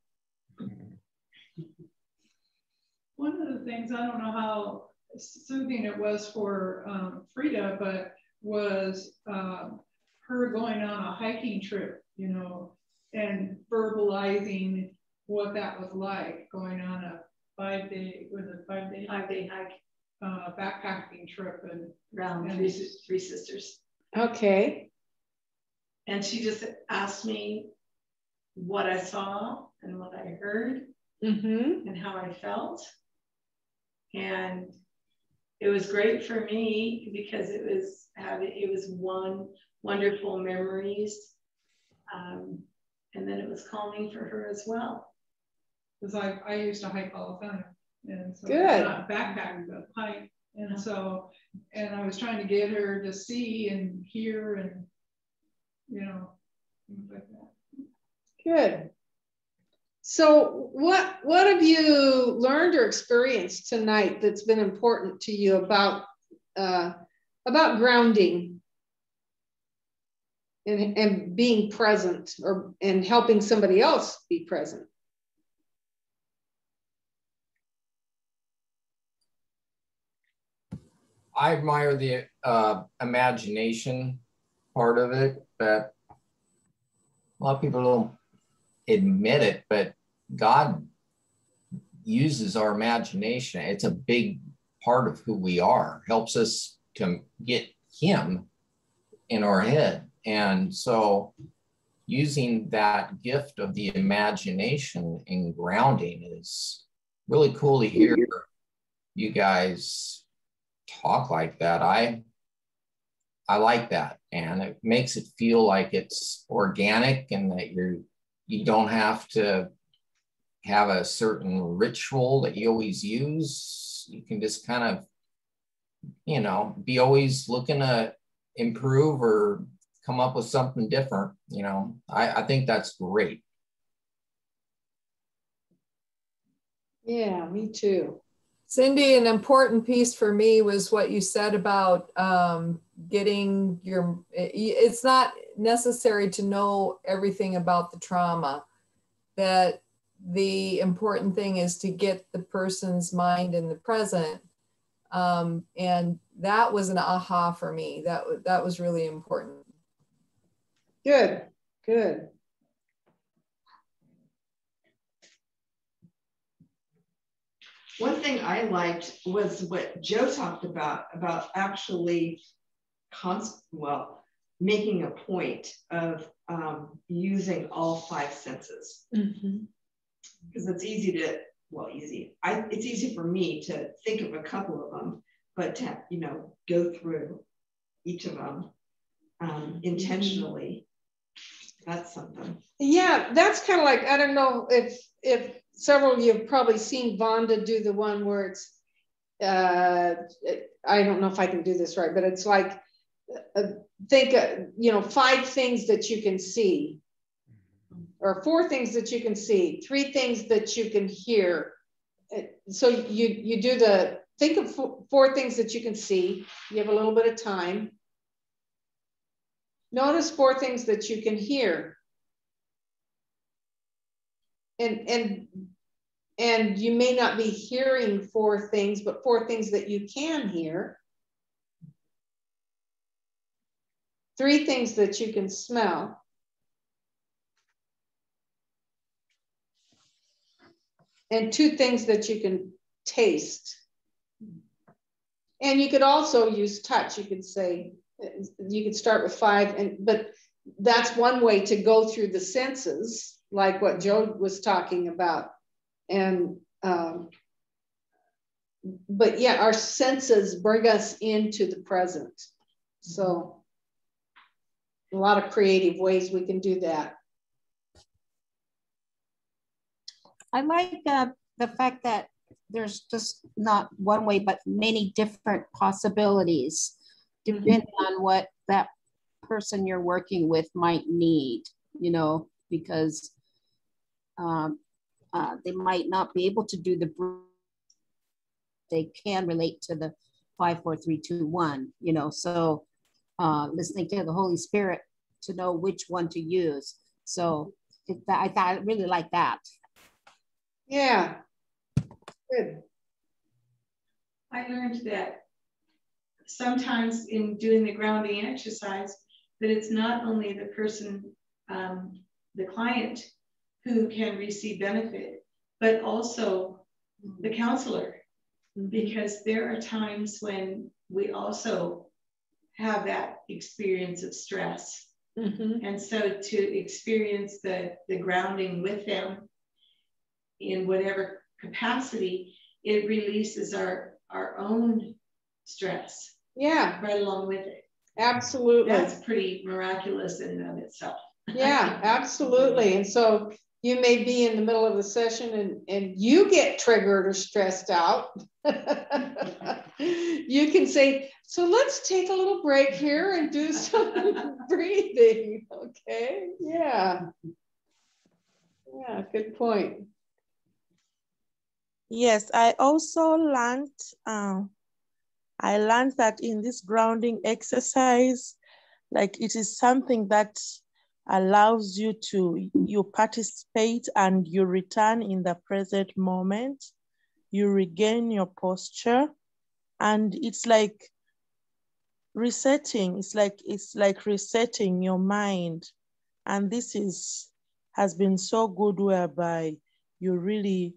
One of the things, I don't know how soothing it was for um, Frida, but was um, her going on a hiking trip, you know, and verbalizing what that was like, going on a five day, was it five day? Five day hike. Uh, backpacking trip and around and three, three sisters. Okay. And she just asked me what I saw and what I heard, mm-hmm. and how I felt. And it was great for me because it was having, it was one wonderful memories. Um, and then it was calming for her as well. Because I, I used to hike all the time. And so good. Not backpack, but hike. And so, and I was trying to get her to see and hear and, you know, things like that. Good. So what, what have you learned or experienced tonight that's been important to you about, uh, about grounding and, and being present, or and helping somebody else be present? I admire the uh, imagination part of it, but a lot of people don't admit it, but God uses our imagination. It's a big part of who we are, helps us to get Him in our head. And so using that gift of the imagination in grounding is really cool to hear you guys talk like that. I I like that, and it makes it feel like it's organic and that you're you don't have to have a certain ritual that you always use. You can just kind of, you know, be always looking to improve or come up with something different. You know, I, I think that's great. Yeah, me too. Cindy, an important piece for me was what you said about um, getting your, it's not necessary to know everything about the trauma, that the important thing is to get the person's mind in the present. Um, and that was an aha for me. That, that was really important. Good, good. One thing I liked was what Joe talked about, about actually, const well, making a point of um, using all five senses. Mm-hmm. Because it's easy to, well, easy. I, it's easy for me to think of a couple of them, but to, you know, go through each of them um, intentionally, that's something. Yeah, that's kind of like, I don't know if, if several of you have probably seen Vonda do the one where it's, uh, I don't know if I can do this right, but it's like, uh, think, uh, you know, five things that you can see, or four things that you can see, three things that you can hear. So you, you do the, think of four things that you can see. You have a little bit of time. Notice four things that you can hear. And, and, and you may not be hearing four things, but four things that you can hear. three things that you can smell. And two things that you can taste. And you could also use touch. You could say, you could start with five, and but that's one way to go through the senses, like what Joe was talking about. And um, but yeah, our senses bring us into the present. So a lot of creative ways we can do that. I like uh, the fact that there's just not one way, but many different possibilities, depending mm-hmm. on what that person you're working with might need, you know, because um, uh, they might not be able to do the, they can relate to the five, four, three, two, one, you know, so uh, listening to the Holy Spirit to know which one to use. So it, I thought I really like that. Yeah, good. I learned that sometimes in doing the grounding exercise, that it's not only the person, um, the client who can receive benefit, but also the counselor, because there are times when we also have that experience of stress. Mm-hmm. And so to experience the, the grounding with them in whatever capacity, it releases our, our own stress. Yeah. Right along with it. Absolutely. That's pretty miraculous in and of itself. Yeah, absolutely. And so you may be in the middle of a session and, and you get triggered or stressed out. You can say, so let's take a little break here and do some breathing. Okay. Yeah. Yeah, good point. Yes, I also learned, um, I learned that in this grounding exercise, like it is something that allows you to, you participate and you return in the present moment, you regain your posture, and it's like resetting, it's like, it's like resetting your mind. And this is, has been so good whereby you really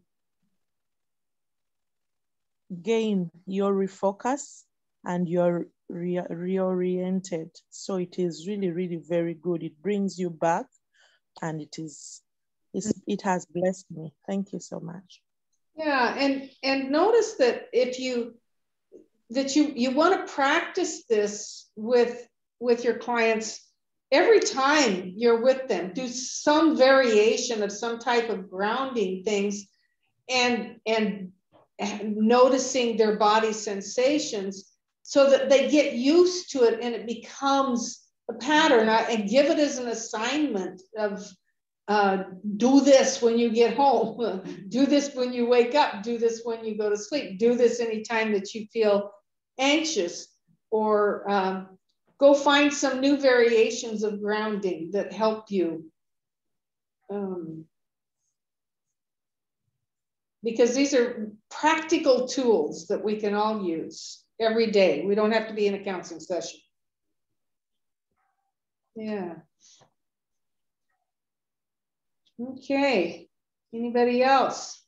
gain your refocus and you're re reoriented. So it is really, really very good. It brings you back and it is, it's, it has blessed me. Thank you so much. Yeah, and, and notice that if you, that you, you want to practice this with, with your clients every time you're with them, do some variation of some type of grounding things and, and noticing their body sensations so that they get used to it and it becomes a pattern. And give it as an assignment of uh, do this when you get home, do this when you wake up, do this when you go to sleep, do this anytime that you feel anxious, or um, go find some new variations of grounding that help you. Um, Because these are practical tools that we can all use every day. We don't have to be in a counseling session. Yeah. Okay. Anybody else?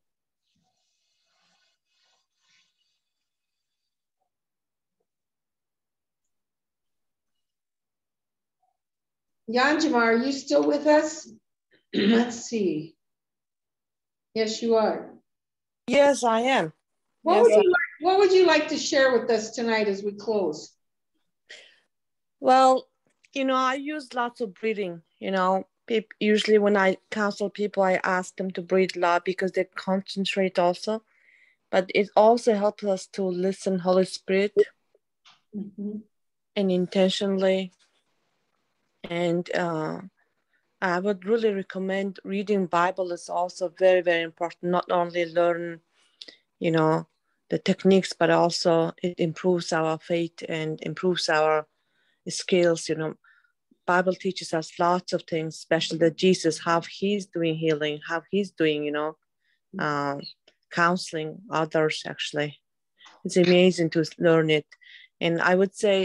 Yanjima, are you still with us? Let's see. Yes, you are. Yes, I am. What, yes, would you I like, what would you like to share with us tonight as we close? Well, you know, I use lots of breathing. You know, people, usually when I counsel people, I ask them to breathe a lot because they concentrate also. But it also helps us to listen Holy Spirit mm-hmm. and intentionally. And uh, I would really recommend reading Bible is also very, very important. Not only learn, you know, the techniques, but also it improves our faith and improves our skills. You know, Bible teaches us lots of things, especially that Jesus, how he's doing healing, how he's doing, you know, uh, counseling others. Actually, it's amazing to learn it. And I would say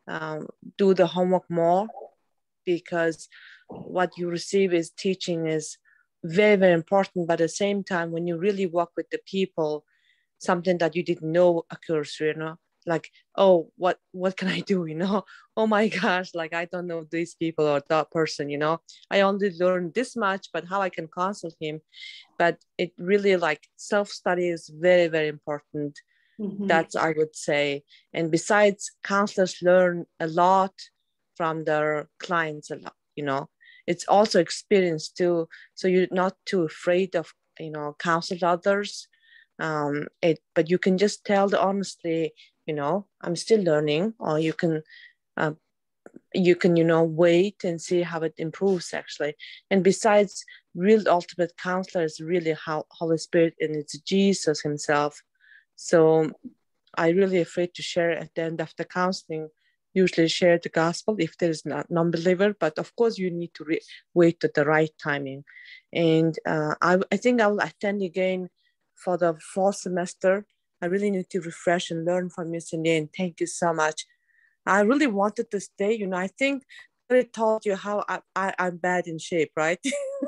um, do the homework more, because what you receive is teaching is very, very important. But at the same time, when you really work with the people, something that you didn't know occurs, you know, like, oh, what, what can I do? You know, oh my gosh, like, I don't know these people or that person, you know, I only learned this much, but how I can counsel him. But it really, like, self-study is very, very important. Mm-hmm. That's, I would say. And besides, counselors learn a lot from their clients a lot, you know, it's also experience too. So you're not too afraid of, you know, counsel others. Um, it, but you can just tell the honestly, you know, I'm still learning, or you can, uh, you can, you know, wait and see how it improves actually. And besides, real ultimate counselor is really how Holy Spirit, and it's Jesus himself. So I really afraid to share at the end of the counseling, usually share the gospel if there is not non-believer, but of course you need to re- wait at the right timing. And uh, I, I think I'll attend again for the fall semester. I really need to refresh and learn from you, Cindy, and thank you so much. I really wanted to stay, you know, I think I told you how I, I, I'm bad in shape, right?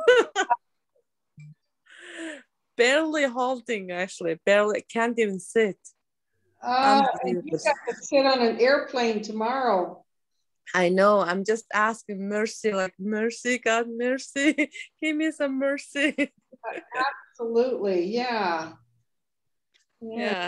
Barely holding, actually, barely, can't even sit. Oh, you got to sit on an airplane tomorrow. I know, I'm just asking mercy, like, mercy, God, mercy, give me some mercy. Absolutely, yeah. Yeah. yeah.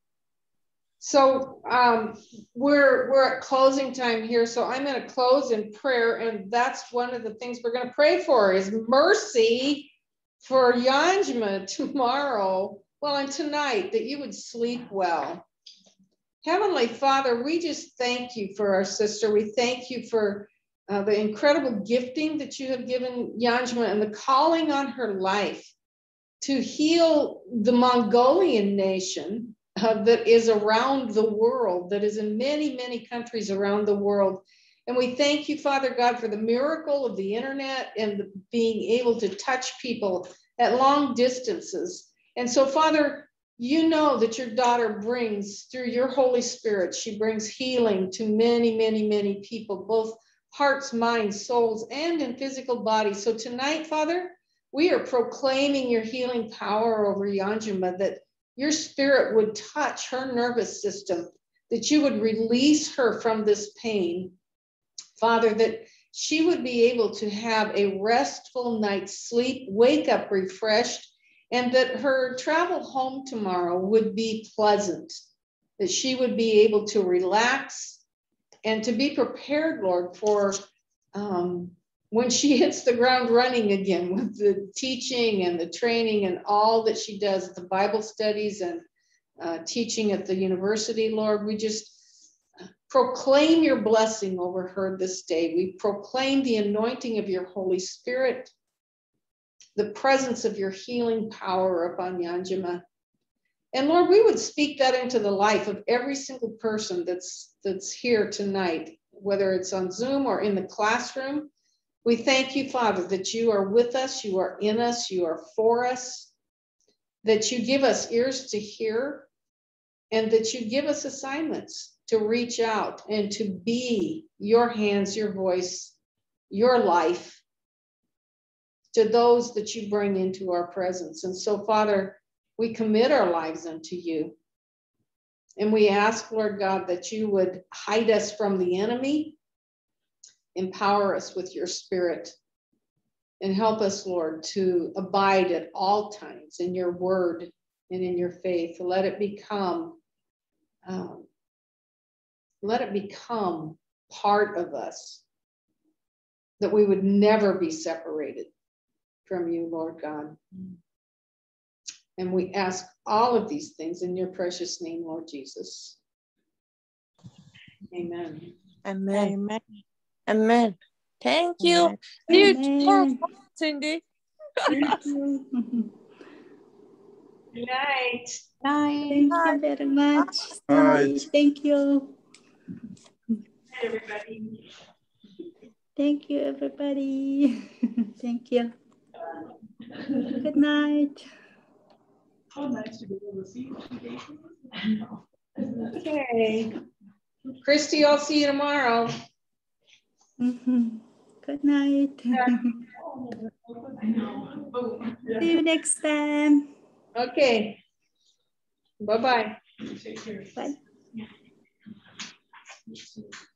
So um, we're we're at closing time here, so I'm going to close in prayer, and that's one of the things we're going to pray for is mercy for Yanjma tomorrow, well, and tonight, that you would sleep well. Heavenly Father, we just thank you for our sister. We thank you for uh, the incredible gifting that you have given Yanjma and the calling on her life to heal the Mongolian nation uh, that is around the world, that is in many, many countries around the world. And we thank you, Father God, for the miracle of the internet and the, being able to touch people at long distances. And so, Father, you know that your daughter brings, through your Holy Spirit, she brings healing to many, many, many people, both hearts, minds, souls, and in physical bodies. So tonight, Father, we are proclaiming your healing power over Yanjma, that your spirit would touch her nervous system, that you would release her from this pain. Father, that she would be able to have a restful night's sleep, wake up refreshed, and that her travel home tomorrow would be pleasant, that she would be able to relax and to be prepared, Lord, for um, when she hits the ground running again with the teaching and the training and all that she does, the Bible studies and uh, teaching at the university, Lord. We just proclaim your blessing over her this day. We proclaim the anointing of your Holy Spirit, the presence of your healing power upon Yanjma. And Lord, we would speak that into the life of every single person that's, that's here tonight, whether it's on Zoom or in the classroom. We thank you, Father, that you are with us, you are in us, you are for us, that you give us ears to hear, and that you give us assignments to reach out and to be your hands, your voice, your life to those that you bring into our presence. And so, Father, we commit our lives unto you. And we ask, Lord God, that you would hide us from the enemy, empower us with your spirit, and help us, Lord, to abide at all times in your word and in your faith. Let it become, um, let it become part of us, that we would never be separated from you, Lord God. And we ask all of these things in your precious name, Lord Jesus. Amen. Amen. Amen. Amen. Thank you. Amen. Cindy. Thank you. Good night. Thank you very much. Night. Thank you. Hi, everybody. Thank you, everybody. Thank you. Good night. How nice to be able to see you. Okay. Christy, I'll see you tomorrow. Mm-hmm. Good night. See you next time. Okay. Bye-bye. Bye.